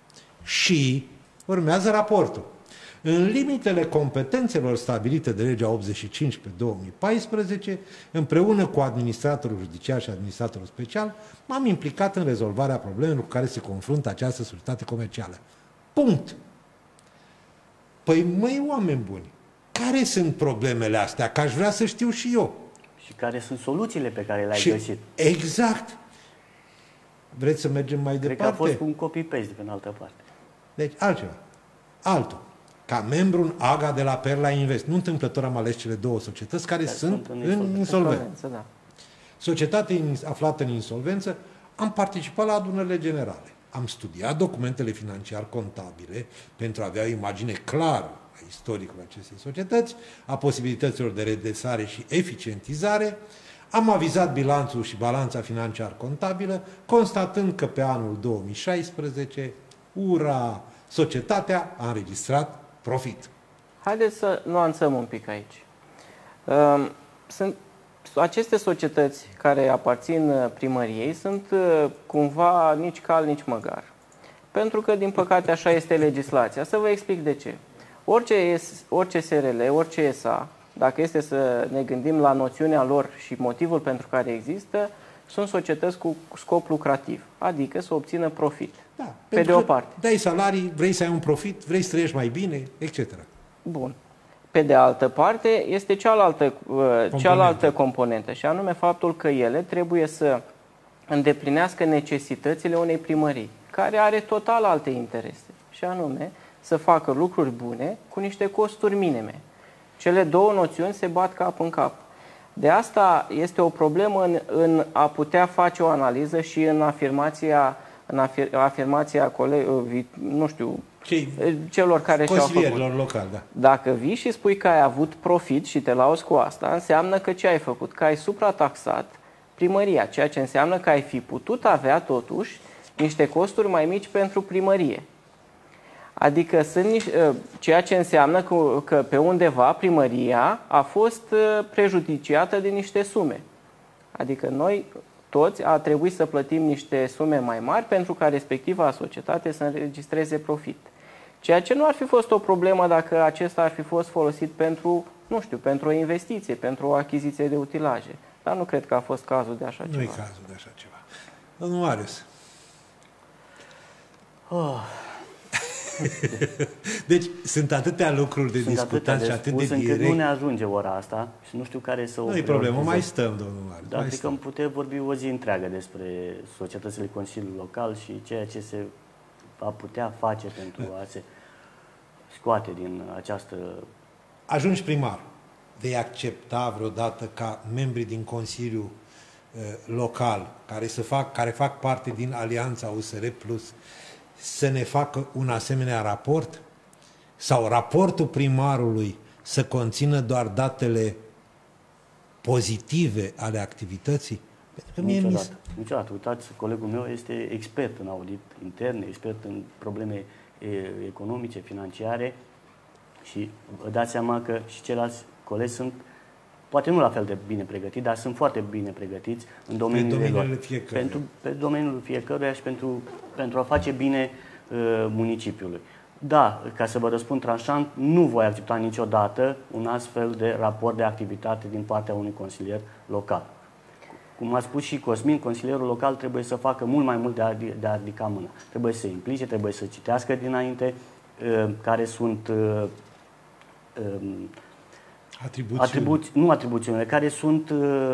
și urmează raportul. În limitele competențelor stabilite de legea 85 pe 2014, împreună cu administratorul judiciar și administratorul special, m-am implicat în rezolvarea problemelor cu care se confruntă această societate comercială. Punct! Păi, măi, oameni buni, care sunt problemele astea? Că aș vrea să știu și eu. Și care sunt soluțiile pe care le-ai găsit? Exact! Vreți să mergem mai departe? Cred că a fost un copy-paste în altă parte. Deci, altceva. Altul. Ca membru în AGA de la Perla Invest. Nu întâmplător am ales cele două societăți care sunt în insolvență. Da. Societatea aflată în insolvență, am participat la adunările generale. Am studiat documentele financiar-contabile pentru a avea o imagine clară a istoricului acestei societăți, a posibilităților de redresare și eficientizare. Am avizat bilanțul și balanța financiar-contabilă, constatând că pe anul 2016, ura, societatea a înregistrat profit. Haideți să nuanțăm un pic aici. Aceste societăți care aparțin primăriei sunt cumva nici cal, nici măgar. Pentru că, din păcate, așa este legislația. Să vă explic de ce. Orice SRL, orice SA, dacă este să ne gândim la noțiunea lor și motivul pentru care există, sunt societăți cu scop lucrativ, adică să obțină profit. Da, pe de o parte. Dai salarii, vrei să ai un profit, vrei să trăiești mai bine, etc. Bun. Pe de altă parte, este cealaltă componentă, și anume faptul că ele trebuie să îndeplinească necesitățile unei primării, care are total alte interese, și anume să facă lucruri bune cu niște costuri minime. Cele două noțiuni se bat cap în cap. De asta este o problemă în a putea face o analiză și în afirmația celor care și-au făcut. Local, da. Dacă vii și spui că ai avut profit și te lauzi cu asta, înseamnă că ce ai făcut? Că ai suprataxat primăria, ceea ce înseamnă că ai fi putut avea totuși niște costuri mai mici pentru primărie. Adică ceea ce înseamnă că pe undeva primăria a fost prejudiciată de niște sume. Adică noi toți a trebuit să plătim niște sume mai mari pentru ca respectiva societate să înregistreze profit. Ceea ce nu ar fi fost o problemă dacă acesta ar fi fost folosit pentru, nu știu, pentru o investiție, pentru o achiziție de utilaje. Dar nu cred că a fost cazul de așa ceva. Nu e cazul de așa ceva. Domnul Marius. Deci sunt atâtea lucruri de discutat și atât de direct. Încât nu ne ajunge ora asta și nu știu care să o Nu e problemă, mai stăm, domnul Marius. Dar cred că putem vorbi o zi întreagă despre societățile Consiliului Local și ceea ce se va putea face pentru a se scoate din această... Ajungi primar. Vei accepta vreodată ca membrii din Consiliul Local, care fac parte din Alianța USR Plus, să ne facă un asemenea raport? Sau raportul primarului să conțină doar datele pozitive ale activității? Pentru că Niciodată. Uitați, colegul meu este expert în audit intern, expert în probleme economice, financiare și vă dați seama că și ceilalți colegi sunt poate nu la fel de bine pregătiți, dar sunt foarte bine pregătiți în domeniile lor. Pe domeniul fiecăruia și pentru a face bine municipiului. Da, ca să vă răspund tranșant, nu voi accepta niciodată un astfel de raport de activitate din partea unui consilier local. Cum a spus și Cosmin, consilierul local trebuie să facă mult mai mult de a ridica mâna. Trebuie să se implice, trebuie să citească dinainte care sunt atribuțiunile, care sunt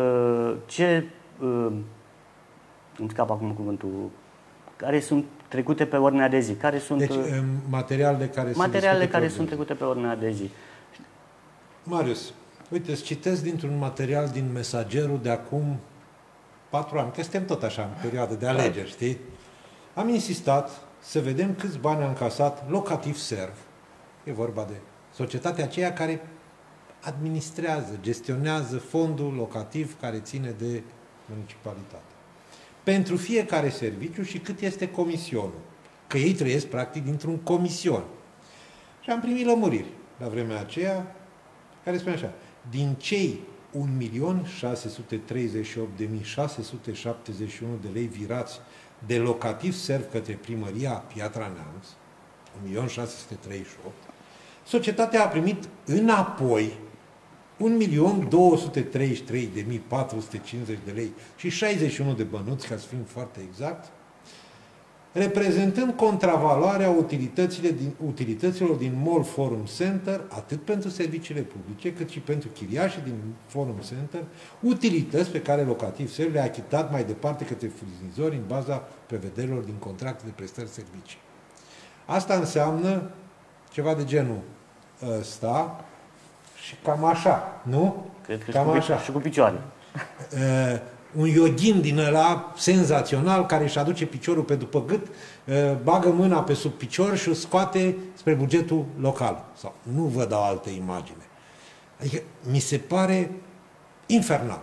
îmi scap acum cuvântul, care sunt trecute pe ordinea de zi, care sunt deci, materialele care sunt trecute pe ordinea de zi. Marius, uite, îți citesc dintr-un material din Mesagerul de acum 4 ani, că suntem tot așa în perioadă de alegeri, știi? Am insistat să vedem câți bani a încasat Locativ Serv. E vorba de societatea aceea care administrează, gestionează fondul locativ care ține de municipalitate. Pentru fiecare serviciu și cât este comisionul. Că ei trăiesc practic dintr-un comision. Și am primit lămuriri la vremea aceea care spune așa: din cei 1.638.671 de lei virați de Locativ Serv către primăria Piatra Neamț, 1.638.000, societatea a primit înapoi 1.233.450 de lei și 61 de bănuți, ca să fim foarte exact, reprezentând contravaloarea utilităților din Mall Forum Center, atât pentru serviciile publice, cât și pentru chiriașii din Forum Center, utilități pe care Locativ Serv le-a achitat mai departe către furnizori în baza prevederilor din contracte de prestări servicii. Asta înseamnă ceva de genul ăsta și cam așa, nu? Cred că cam așa. Și cu picioare. Un ioghin din ăla senzațional care își aduce piciorul pe după gât, bagă mâna pe sub picior și o scoate spre bugetul local. Sau nu vă dau altă imagine. Adică mi se pare infernal.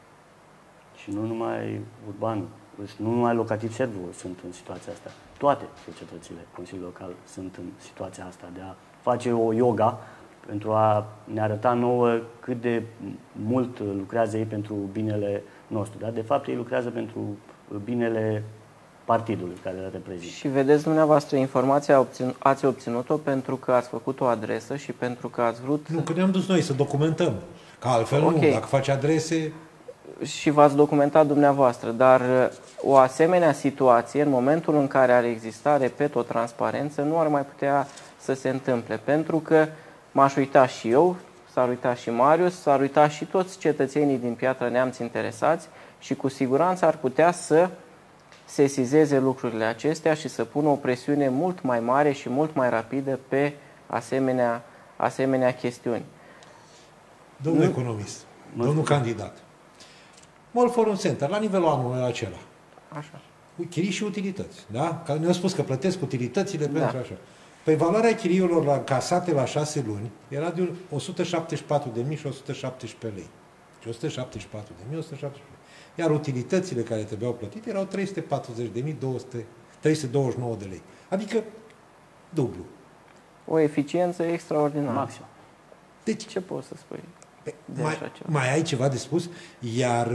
Și nu numai urban, nu numai Locativ Serv sunt în situația asta. Toate societățile Consiliului Local sunt în situația asta de a face o yoga pentru a ne arăta nouă cât de mult lucrează ei pentru binele nostru. Dar de fapt ei lucrează pentru binele partidului care le reprezintă. Și vedeți dumneavoastră, informația ați obținut-o pentru că ați făcut o adresă și pentru că ați vrut... Nu, că ne-am dus noi să documentăm. Că altfel nu, dacă faci adrese... Și v-ați documentat dumneavoastră, dar o asemenea situație, în momentul în care ar exista, repet, o transparență, nu ar mai putea să se întâmple, pentru că m-aș uita și eu, s-ar uita și Marius, s-ar uita și toți cetățenii din Piatra Neamț interesați și cu siguranță ar putea să sesizeze lucrurile acestea și să pună o presiune mult mai mare și mult mai rapidă pe asemenea chestiuni. Domnul economist, domnul candidat, Mall Forum Center, la nivelul anului acela. Așa. Chirii și utilități, da? Că ne-au spus că plătesc utilitățile pentru așa. Păi valoarea chiriilor casate la 6 luni era de 174.000 și 117 lei. Și 174.000, 117 lei. Iar utilitățile care trebuiau plătite erau 329 de lei. Adică dublu. O eficiență extraordinară. Maxim. Deci ce poți să spui? Mai ai ceva de spus? Iar,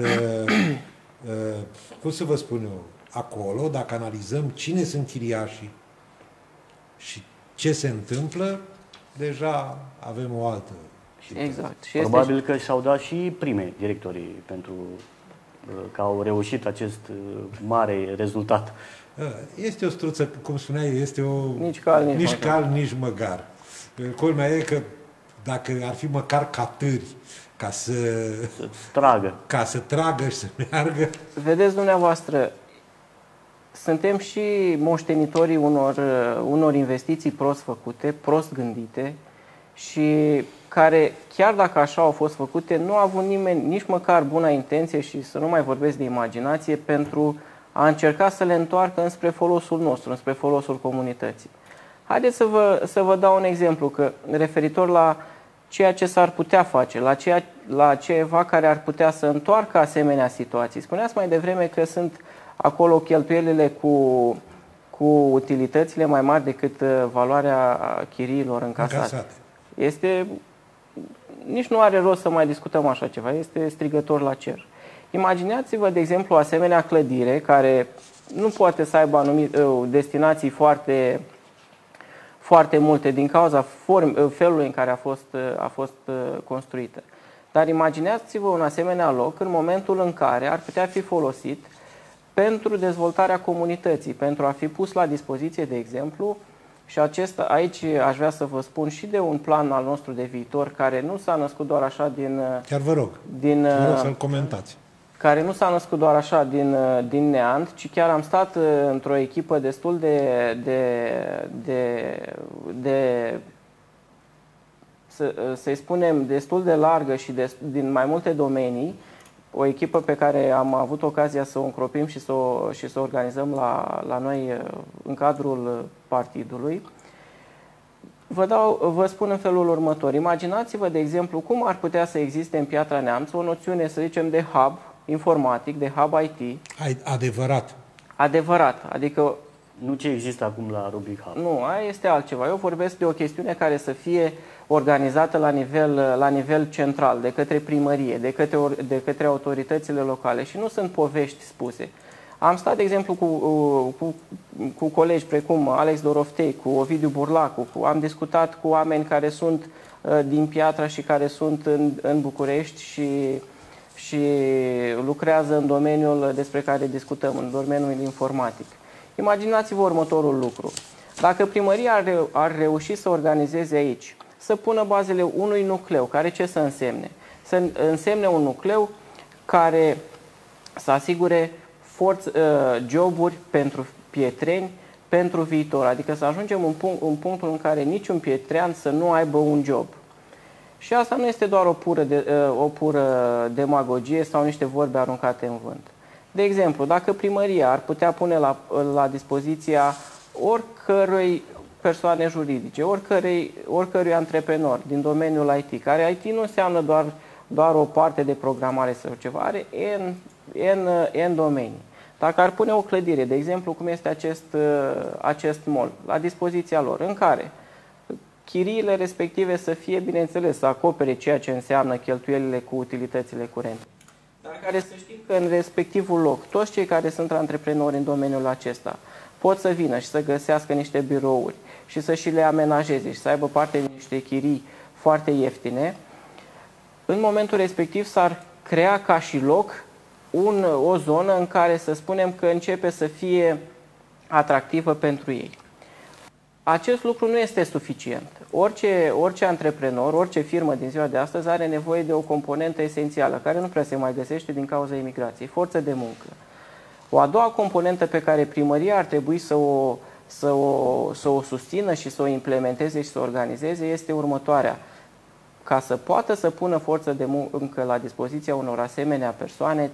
cum să vă spun eu, acolo, dacă analizăm cine sunt chiriașii și ce se întâmplă, deja avem o altă. Exact. Și probabil că și-au dat și prime directorii pentru că au reușit acest mare rezultat. Este o struță, cum spuneai, este o... Nici cal, nici măgar. Culmea e că dacă ar fi măcar catâri ca să tragă și să meargă... Vedeți dumneavoastră, suntem și moștenitorii unor investiții prost făcute, prost gândite și care, chiar dacă așa au fost făcute, nu a avut nimeni nici măcar buna intenție și să nu mai vorbesc de imaginație pentru a încerca să le întoarcă înspre folosul nostru, înspre folosul comunității. Haideți să vă dau un exemplu, că referitor la ceea ce s-ar putea face, la ceva care ar putea să întoarcă asemenea situații. Spuneați mai devreme că sunt acolo cheltuielile cu utilitățile mai mari decât valoarea chiriilor încasate. Nici nu are rost să mai discutăm așa ceva, este strigător la cer. Imaginați-vă, de exemplu, o asemenea clădire care nu poate să aibă destinații foarte, foarte multe din cauza felului în care a fost construită. Dar imaginați-vă un asemenea loc în momentul în care ar putea fi folosit pentru dezvoltarea comunității, pentru a fi pus la dispoziție, de exemplu, și aici aș vrea să vă spun și de un plan al nostru de viitor care nu s-a născut doar așa din... Chiar vă rog să-l comentați. Care nu s-a născut doar așa din neant, ci chiar am stat într-o echipă destul să-i spunem, destul de largă și din mai multe domenii, o echipă pe care am avut ocazia să o încropim și să o organizăm la noi în cadrul partidului. Vă spun în felul următor. Imaginați-vă, de exemplu, cum ar putea să existe în Piatra Neamț o noțiune, să zicem, de hub informatic, de hub IT. Adevărat. Adevărat. Adică... Nu ce există acum la Rubric Hub. Nu, aia este altceva. Eu vorbesc de o chestiune care să fie organizată la nivel central, de către primărie, de către autoritățile locale și nu sunt povești spuse. Am stat, de exemplu, cu colegi precum Alex Doroftei, cu Ovidiu Burlacu, am discutat cu oameni care sunt din Piatra și care sunt în București și lucrează în domeniul despre care discutăm, în domeniul informatic. Imaginați-vă următorul lucru. Dacă primăria ar reuși să organizeze aici, să pună bazele unui nucleu, care ce să însemne? Să însemne un nucleu care să asigure joburi pentru pietreni, pentru viitor. Adică să ajungem în punctul în care niciun pietrean să nu aibă un job. Și asta nu este doar o pură demagogie sau niște vorbe aruncate în vânt. De exemplu, dacă primăria ar putea pune la dispoziția oricărui persoane juridice, oricărui antreprenor din domeniul IT, care IT nu înseamnă doar o parte de programare sau ceva, are N domenii. Dacă ar pune o clădire, de exemplu, cum este acest mall, la dispoziția lor, în care chiriile respective să fie, bineînțeles, să acopere ceea ce înseamnă cheltuielile cu utilitățile curente, dar care să știm că în respectivul loc, toți cei care sunt antreprenori în domeniul acesta pot să vină și să găsească niște birouri și să și le amenajeze și să aibă parte de niște chirii foarte ieftine, în momentul respectiv s-ar crea ca și loc o zonă în care să spunem că începe să fie atractivă pentru ei. Acest lucru nu este suficient. Orice antreprenor, orice firmă din ziua de astăzi are nevoie de o componentă esențială, care nu prea se mai găsește din cauza imigrației, forță de muncă. O a doua componentă pe care primăria ar trebui să o susțină și să o implementeze și să o organizeze este următoarea. Ca să poată să pună forță de muncă la dispoziția unor asemenea persoane,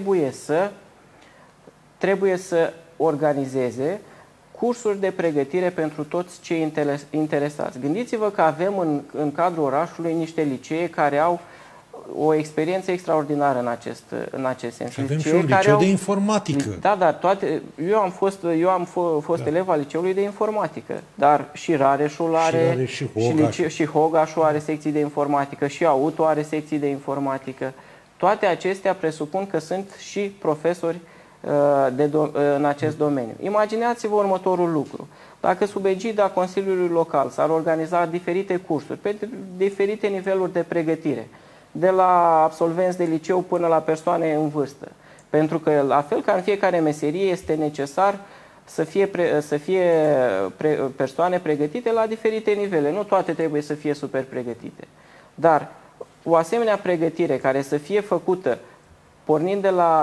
trebuie să organizeze cursuri de pregătire pentru toți cei interesați. Gândiți-vă că avem în cadrul orașului niște licee care au o experiență extraordinară în acest sens. Și avem și un liceu de informatică. Da, eu am fost elev al liceului de informatică, dar și Rareșul are, și Hogașul are secții de informatică, și Auto are secții de informatică. Toate acestea presupun că sunt și profesori în acest domeniu. Imaginați-vă următorul lucru. Dacă sub egida Consiliului Local s-ar organiza diferite cursuri, pe diferite niveluri de pregătire, de la absolvenți de liceu până la persoane în vârstă, pentru că, la fel ca în fiecare meserie, este necesar să fie persoane pregătite la diferite nivele. Nu toate trebuie să fie super pregătite. Dar o asemenea pregătire care să fie făcută pornind de la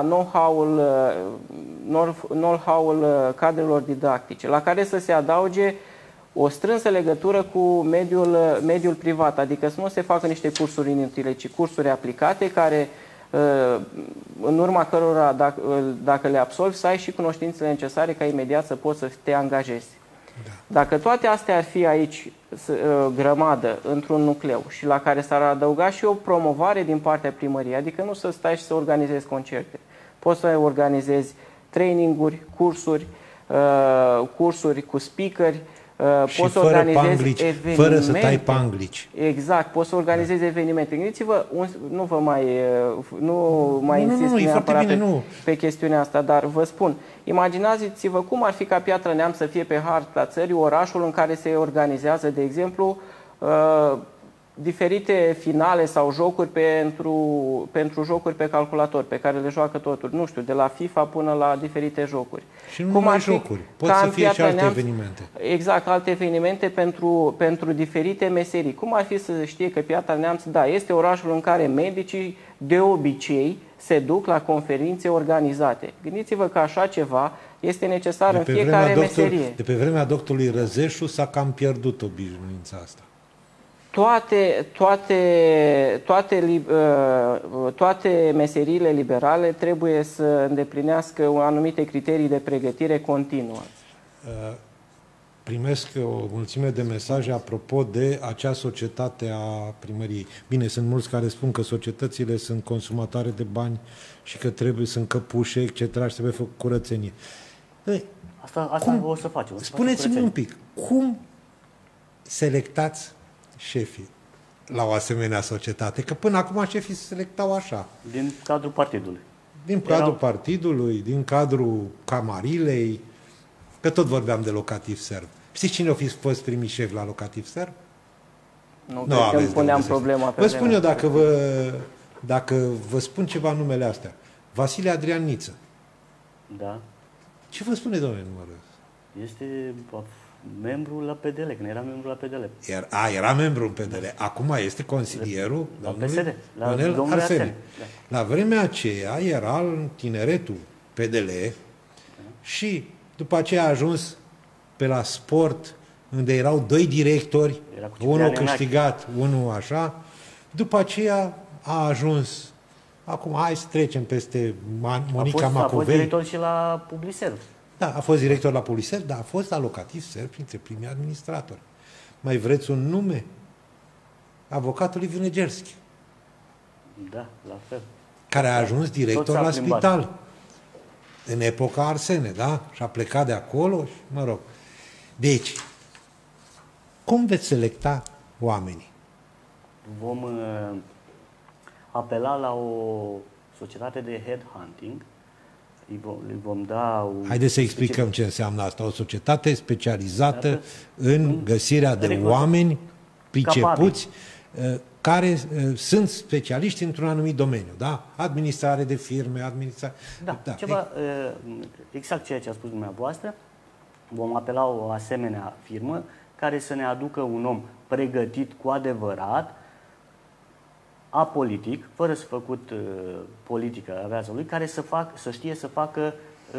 know-how-ul cadrelor didactice, la care să se adauge o strânsă legătură cu mediul privat, adică să nu se facă niște cursuri inutile, ci cursuri aplicate care, în urma cărora, dacă le absolvi, să ai și cunoștințele necesare ca imediat să poți să te angajezi. Da. Dacă toate astea ar fi aici grămadă într-un nucleu și la care s-ar adăuga și o promovare din partea primăriei, adică nu să stai și să organizezi concerte, poți să organizezi traininguri, cursuri cu speakeri, poți să organizezi evenimente. Fără să tai panglici. Exact, poți să organizezi evenimente. Gândiți-vă, nu mai insist neapărat pe chestiunea asta, dar vă spun, imaginați-vă cum ar fi ca Piatra Neamț să fie pe harta țării orașul în care se organizează, de exemplu, diferite finale sau jocuri pentru jocuri pe calculator, pe care le joacă totul, nu știu, de la FIFA până la diferite jocuri. Și nu numai jocuri, pot să fie și alte evenimente. Exact, alte evenimente pentru diferite meserii. Cum ar fi să știe că Piatra Neamț, da, este orașul în care medicii de obicei se duc la conferințe organizate. Gândiți-vă că așa ceva este necesar în fiecare meserie. De pe vremea doctorului Răzeșu s-a cam pierdut obișnuința asta. Toate meseriile liberale trebuie să îndeplinească anumite criterii de pregătire continuă. Primesc o mulțime de mesaje apropo de acea societate a primăriei. Bine, sunt mulți care spun că societățile sunt consumatoare de bani și că sunt căpușe, etc. și trebuie făcut curățenie. Asta o să facem. Spuneți-mi un pic, cum selectați șefii la o asemenea societate? Că până acum șefii se selectau așa. Din cadrul partidului. Din cadrul partidului, din cadrul camarilei, că tot vorbeam de locativ serv. Știți cine a fost primii șefi la locativ serv? Nu cred că puneam problema pe vă spun eu, dacă vă spun ceva numele astea. Vasile Adrian Niță. Da. Ce vă spune, domnule, numărul? Este membru la PDL, când era membru la PDL. Era membru în PDL. Acum este consilierul la PSD, la domnul Arsene. Da. La vremea aceea era în tineretul PDL și după aceea a ajuns pe la sport, unde erau doi directori, unul câștigat, unul așa. După aceea a ajuns, acum hai să trecem peste Monica Macovei. A fost director și la Publiserv. Da, a fost director la Publiserv, dar a fost alocativ serv printre primii administratori. Mai vreți un nume? Avocatul Liviu Negerski. Da, la fel. Care a ajuns director la spital. În epoca Arsene, da? Și a plecat de acolo și, mă rog. Deci, cum veți selecta oamenii? Vom apela la o societate de headhunting. Îi vom da haideți să explicăm ce înseamnă asta. O societate specializată în găsirea de oameni pricepuți care sunt specialiști într-un anumit domeniu, da? Administrare de firme, ceva, exact ceea ce a spus dumneavoastră. Vom apela o asemenea firmă care să ne aducă un om pregătit cu adevărat, apolitic, fără să făcut politică la viața lui, care să știe să facă,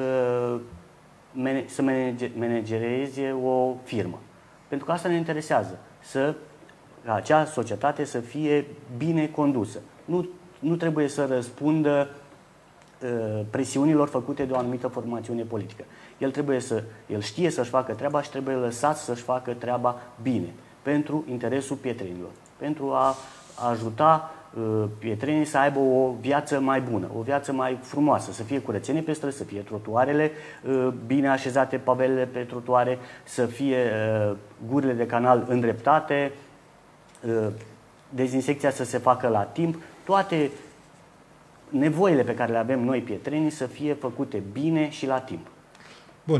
să managereze o firmă. Pentru că asta ne interesează, ca acea societate să fie bine condusă. Nu trebuie să răspundă presiunilor făcute de o anumită formațiune politică. El știe să-și facă treaba și trebuie lăsat să-și facă treaba bine, pentru interesul pietrenilor, pentru a ajuta pietrenii să aibă o viață mai bună, o viață mai frumoasă, să fie curățenie pe străzi, să fie trotuarele bine așezate, pavelele pe trotuare, să fie gurile de canal îndreptate, dezinsecția să se facă la timp, toate nevoile pe care le avem noi, pietrenii, să fie făcute bine și la timp. Bun.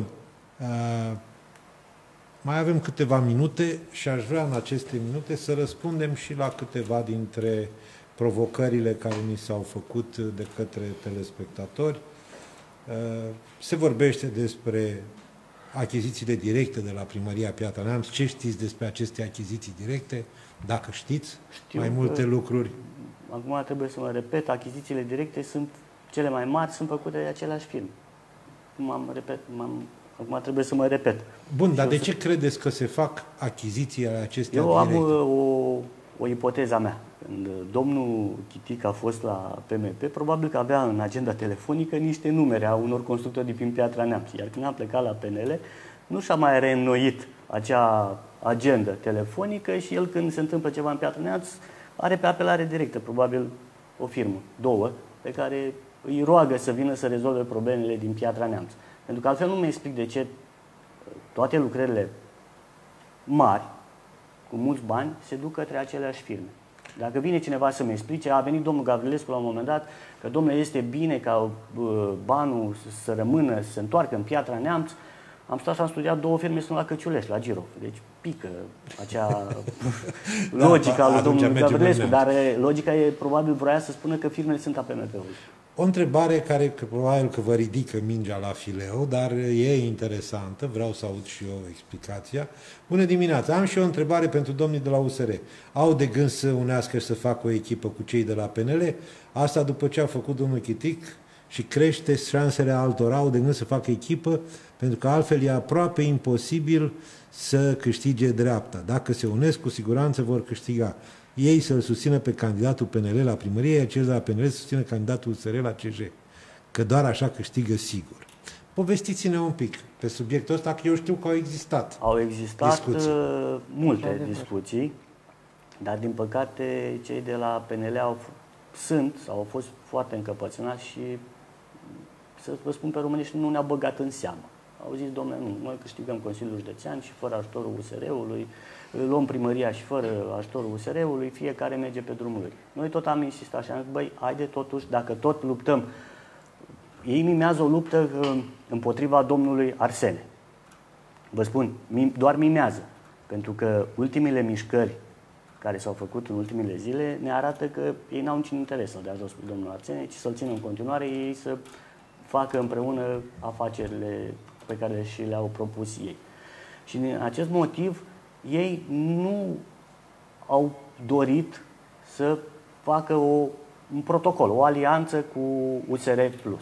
Mai avem câteva minute și aș vrea în aceste minute să răspundem și la câteva dintre provocările care ni s-au făcut de către telespectatori. Se vorbește despre achizițiile directe de la Primăria Piatra Neamț. Ce știți despre aceste achiziții directe? Dacă știți mai multe lucruri. Acum trebuie să mă repet, achizițiile directe sunt cele mai mari, sunt făcute de același firme. Acum trebuie să mă repet. Bun, dar de ce credeți că se fac achizițiile acestea directe? Eu directe? am o ipoteză a mea. Când domnul Chitic a fost la PMP, probabil că avea în agenda telefonică niște numere a unor constructori din Piatra Neamț. Iar când a plecat la PNL, nu și-a mai reînnoit acea agenda telefonică și el, când se întâmplă ceva în Piatra Neamț, are pe apelare directă, probabil o firmă, două, pe care îi roagă să vină să rezolve problemele din Piatra Neamț. Pentru că altfel nu mi explic de ce toate lucrările mari, cu mulți bani, se duc către aceleași firme. Dacă vine cineva să-mi explice, a venit domnul Gavrilescu la un moment dat, că domnule, este bine ca banul să rămână, să se întoarcă în Piatra Neamț, am stat și am studiat, două firme sunt la Căciulești, la Girov. Deci pică acea logica lui domnului Gavrilescu, dar logica e, probabil vroia să spună că firmele sunt a PMP-ului. O întrebare care probabil că vă ridică mingea la fileu, dar e interesantă, vreau să aud și eu explicația. Bună dimineața, am și eu o întrebare pentru domnii de la USR. Au de gând să unească și să facă o echipă cu cei de la PNL? Asta după ce a făcut domnul Chitic și crește șansele altora, au de gând să facă echipă, pentru că altfel e aproape imposibil să câștige dreapta. Dacă se unesc, cu siguranță vor câștiga. Ei să-l susțină pe candidatul PNL la primărie, iar cel de la PNL să susțină candidatul USR la CJ. Că doar așa câștigă sigur. Povestiți-ne un pic pe subiectul ăsta, că eu știu că au existat. Au existat multe discuții, dar din păcate cei de la PNL au fost foarte încăpățânați și, să vă spun pe românești, nu ne-au băgat în seamă. Au zis, domnule, nu, noi câștigăm Consiliul Județean și fără ajutorul USR-ului, luăm primăria și fără ajutorul USR-ului, fiecare merge pe drumul lui. Noi tot am insistat și am zis, băi, haide totuși, dacă tot luptăm, ei mimează o luptă împotriva domnului Arsene. Vă spun, doar mimează, pentru că ultimele mișcări care s-au făcut în ultimele zile ne arată că ei n-au niciun interes să-l dea jos pe domnul Arsene, ci să-l țină în continuare, ei să facă împreună afacerile pe care și le-au propus ei. Și din acest motiv, ei nu au dorit să facă un protocol, o alianță cu USR+.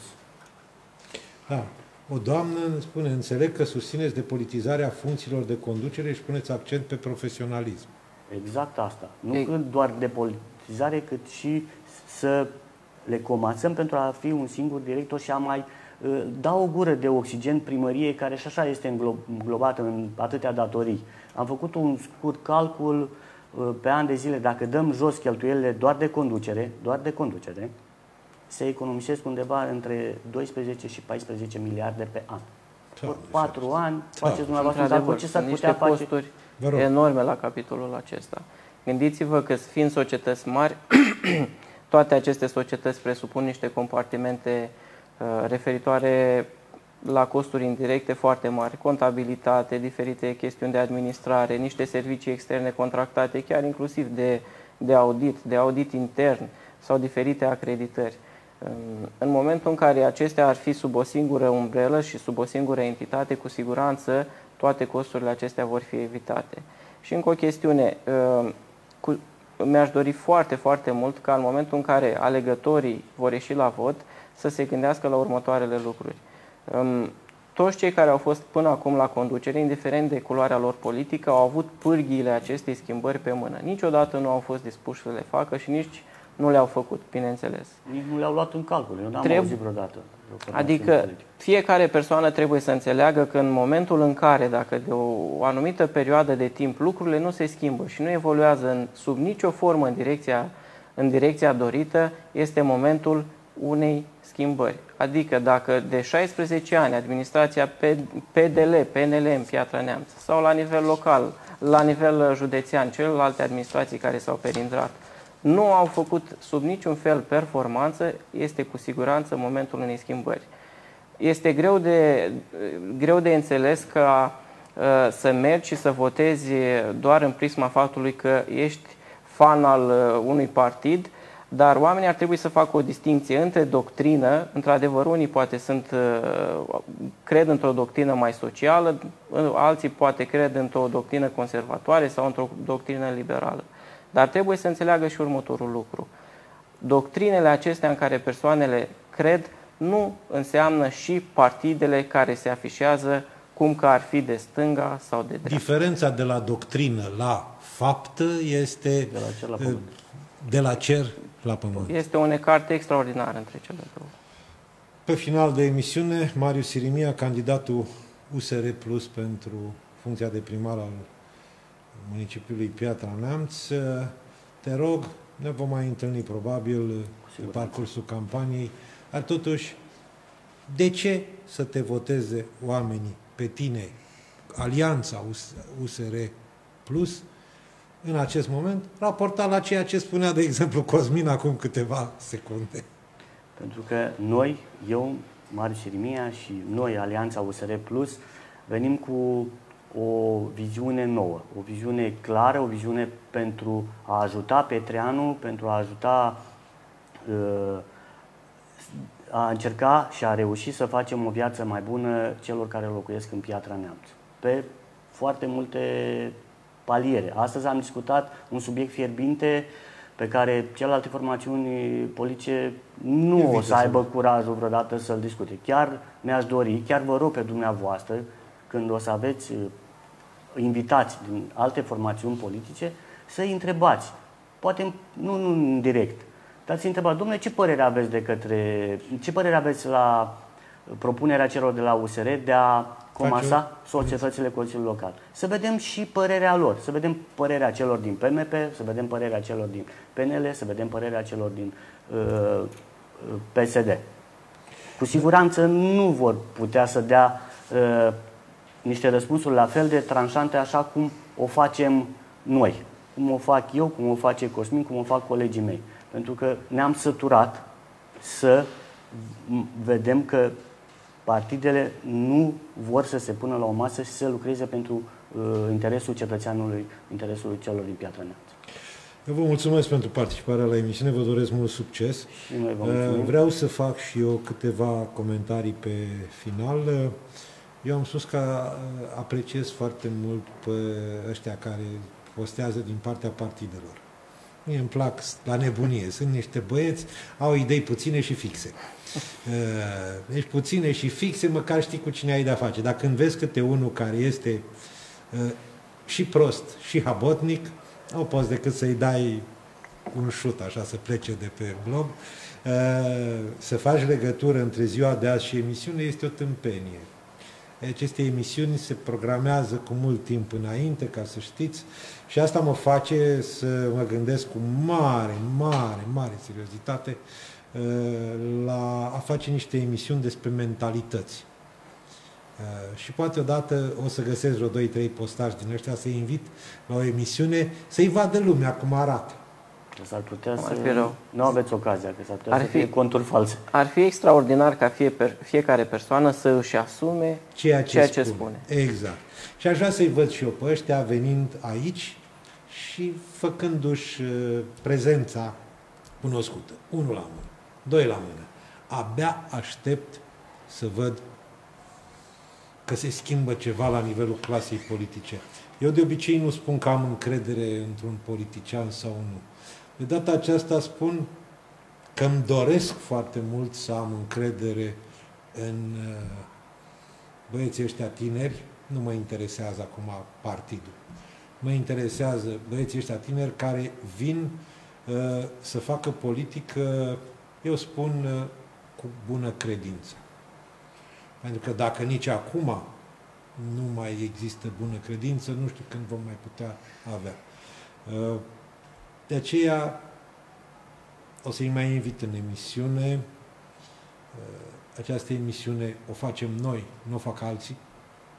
Da. O doamnă spune, înțeleg că susțineți depolitizarea funcțiilor de conducere și puneți accent pe profesionalism. Exact asta. Nu doar depolitizare, cât și să le comasăm pentru a fi un singur director și a mai da o gură de oxigen primăriei, care și așa este înglobată în atâtea datorii. Am făcut un scurt calcul pe ani de zile, dacă dăm jos cheltuielile doar de conducere, se economisesc undeva între 12 și 14 miliarde pe an. 4 ani, faceți dumneavoastră calcul, ce s-ar putea face? Costuri enorme la capitolul acesta. Gândiți-vă că, fiind societăți mari, toate aceste societăți presupun niște compartimente referitoare la costuri indirecte foarte mari, contabilitate, diferite chestiuni de administrare, niște servicii externe contractate, chiar inclusiv de audit intern sau diferite acreditări. În momentul în care acestea ar fi sub o singură umbrelă și sub o singură entitate, cu siguranță toate costurile acestea vor fi evitate. Și încă o chestiune, mi-aș dori foarte, foarte mult ca în momentul în care alegătorii vor ieși la vot să se gândească la următoarele lucruri. Toți cei care au fost până acum la conducere, indiferent de culoarea lor politică, au avut pârghiile acestei schimbări pe mână. Niciodată nu au fost dispuși să le facă și nici nu le-au făcut, bineînțeles. Nici nu le-au luat în calcul, eu n-am auzit vreodată. Adică fiecare persoană trebuie să înțeleagă că în momentul în care, dacă de o anumită perioadă de timp lucrurile nu se schimbă și nu evoluează sub nicio formă în direcția dorită, este momentul unei schimbări. Adică dacă de 16 ani administrația PDL, PNL în Piatra Neamț sau la nivel local, la nivel județean, celelalte administrații care s-au perindrat, nu au făcut sub niciun fel performanță, este cu siguranță momentul unei schimbări. Este greu de înțeles ca să mergi și să votezi doar în prisma faptului că ești fan al unui partid, dar oamenii ar trebui să facă o distinție între doctrină, într-adevăr unii poate cred într-o doctrină mai socială, alții poate cred într-o doctrină conservatoare sau într-o doctrină liberală. Dar trebuie să înțeleagă și următorul lucru. Doctrinele acestea în care persoanele cred nu înseamnă și partidele care se afișează cum că ar fi de stânga sau de dreapta. Diferența de la doctrină la fapt este de la cer la pământ. Este o necarte extraordinară între cele două. Pe final de emisiune, Marius Sirimia, candidatul USR Plus pentru funcția de primar al municipiului Piatra Neamț. Te rog, ne vom mai întâlni probabil pe parcursul campaniei, dar totuși, de ce să te voteze oamenii pe tine, Alianța USR Plus, în acest moment, raportat la ceea ce spunea, de exemplu, Cosmin acum câteva secunde? Pentru că noi, eu, Marius Sirimia și noi, Alianța USR Plus, venim cu o viziune nouă, o viziune clară, o viziune pentru a ajuta Petreanu, pentru a ajuta, a încerca și a reuși să facem o viață mai bună celor care locuiesc în Piatra Neamț. Pe foarte multe paliere. Astăzi am discutat un subiect fierbinte pe care celelalte formațiuni politice nu o să aibă curajul vreodată să-l discute. Chiar mi-aș dori, chiar vă rog pe dumneavoastră, când o să aveți invitați din alte formațiuni politice, să-i întrebați. Poate nu în direct, dar să-i întrebați, domnule, ce părere aveți la propunerea celor de la USR de a comasa societățile Consiliului Local? Să vedem și părerea lor, să vedem părerea celor din PMP, să vedem părerea celor din PNL, să vedem părerea celor din PSD. Cu siguranță nu vor putea să dea niște răspunsuri la fel de tranșante așa cum o facem noi, cum o fac eu, cum o face Cosmin, cum o fac colegii mei. Pentru că ne-am săturat să vedem că partidele nu vor să se pună la o masă și să lucreze pentru interesul cetățeanului, interesul celor din Piatra Neamț. Eu vă mulțumesc pentru participarea la emisiune, vă doresc mult succes. Și noi vă mulțumim. Vreau să fac și eu câteva comentarii pe final. Eu am spus că apreciez foarte mult pe ăștia care postează din partea partidelor. Mie îmi plac la nebunie. Sunt niște băieți, au idei puține și fixe. Deci puține și fixe, măcar știi cu cine ai de-a face. Dar când vezi câte unul care este și prost și habotnic, nu poți decât să-i dai un șut, așa, să plece de pe glob. Să faci legătură între ziua de azi și emisiune este o tâmpenie. Aceste emisiuni se programează cu mult timp înainte, ca să știți, și asta mă face să mă gândesc cu mare seriozitate la a face niște emisiuni despre mentalități. Și poate odată o să găsesc vreo 2-3 postași din ăștia, să-i invit la o emisiune, să-i vadă lumea cum arată. S-ar putea să nu aveți ocazia, că s-ar putea să fie conturi false. Ar fi extraordinar ca fiecare persoană să își asume ceea ce spune. Exact. Și aș vrea să-i văd și eu pe ăștia venind aici și făcându-și prezența cunoscută. 1 la mână, 2 la mână. Abia aștept să văd că se schimbă ceva la nivelul clasei politice. Eu de obicei nu spun că am încredere într-un politician sau nu. De data aceasta spun că îmi doresc foarte mult să am încredere în băieții ăștia tineri. Nu mă interesează acum partidul. Mă interesează băieții ăștia tineri care vin să facă politică, eu spun, cu bună credință. Pentru că dacă nici acum nu mai există bună credință, nu știu când vom mai putea avea. De aceea o să-i mai invit în emisiune. Această emisiune o facem noi, nu o fac alții.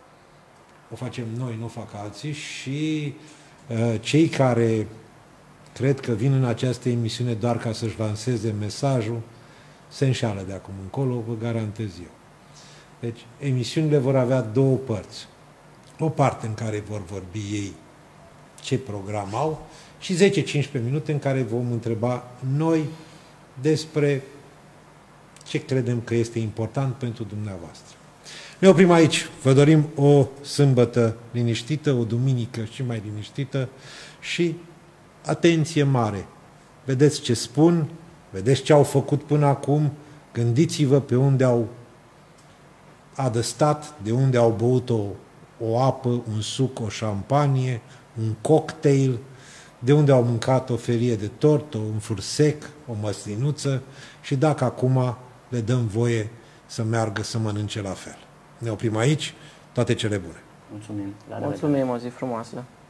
O facem noi, nu o fac alții. Și cei care cred că vin în această emisiune doar ca să-și lanseze mesajul, se înșală de acum încolo, vă garantez eu. Deci, emisiunile vor avea două părți. O parte în care vor vorbi ei ce program au și 10-15 minute în care vom întreba noi despre ce credem că este important pentru dumneavoastră. Ne oprim aici. Vă dorim o sâmbătă liniștită, o duminică și mai liniștită și atenție mare. Vedeți ce spun, vedeți ce au făcut până acum, gândiți-vă pe unde au adăstat, de unde au băut o apă, un suc, o șampanie, un cocktail, de unde au mâncat o felie de tort, un fursec, o măslinuță și dacă acum le dăm voie să meargă să mănânce la fel. Ne oprim aici, toate cele bune. Mulțumim. Mulțumim, o zi frumoasă.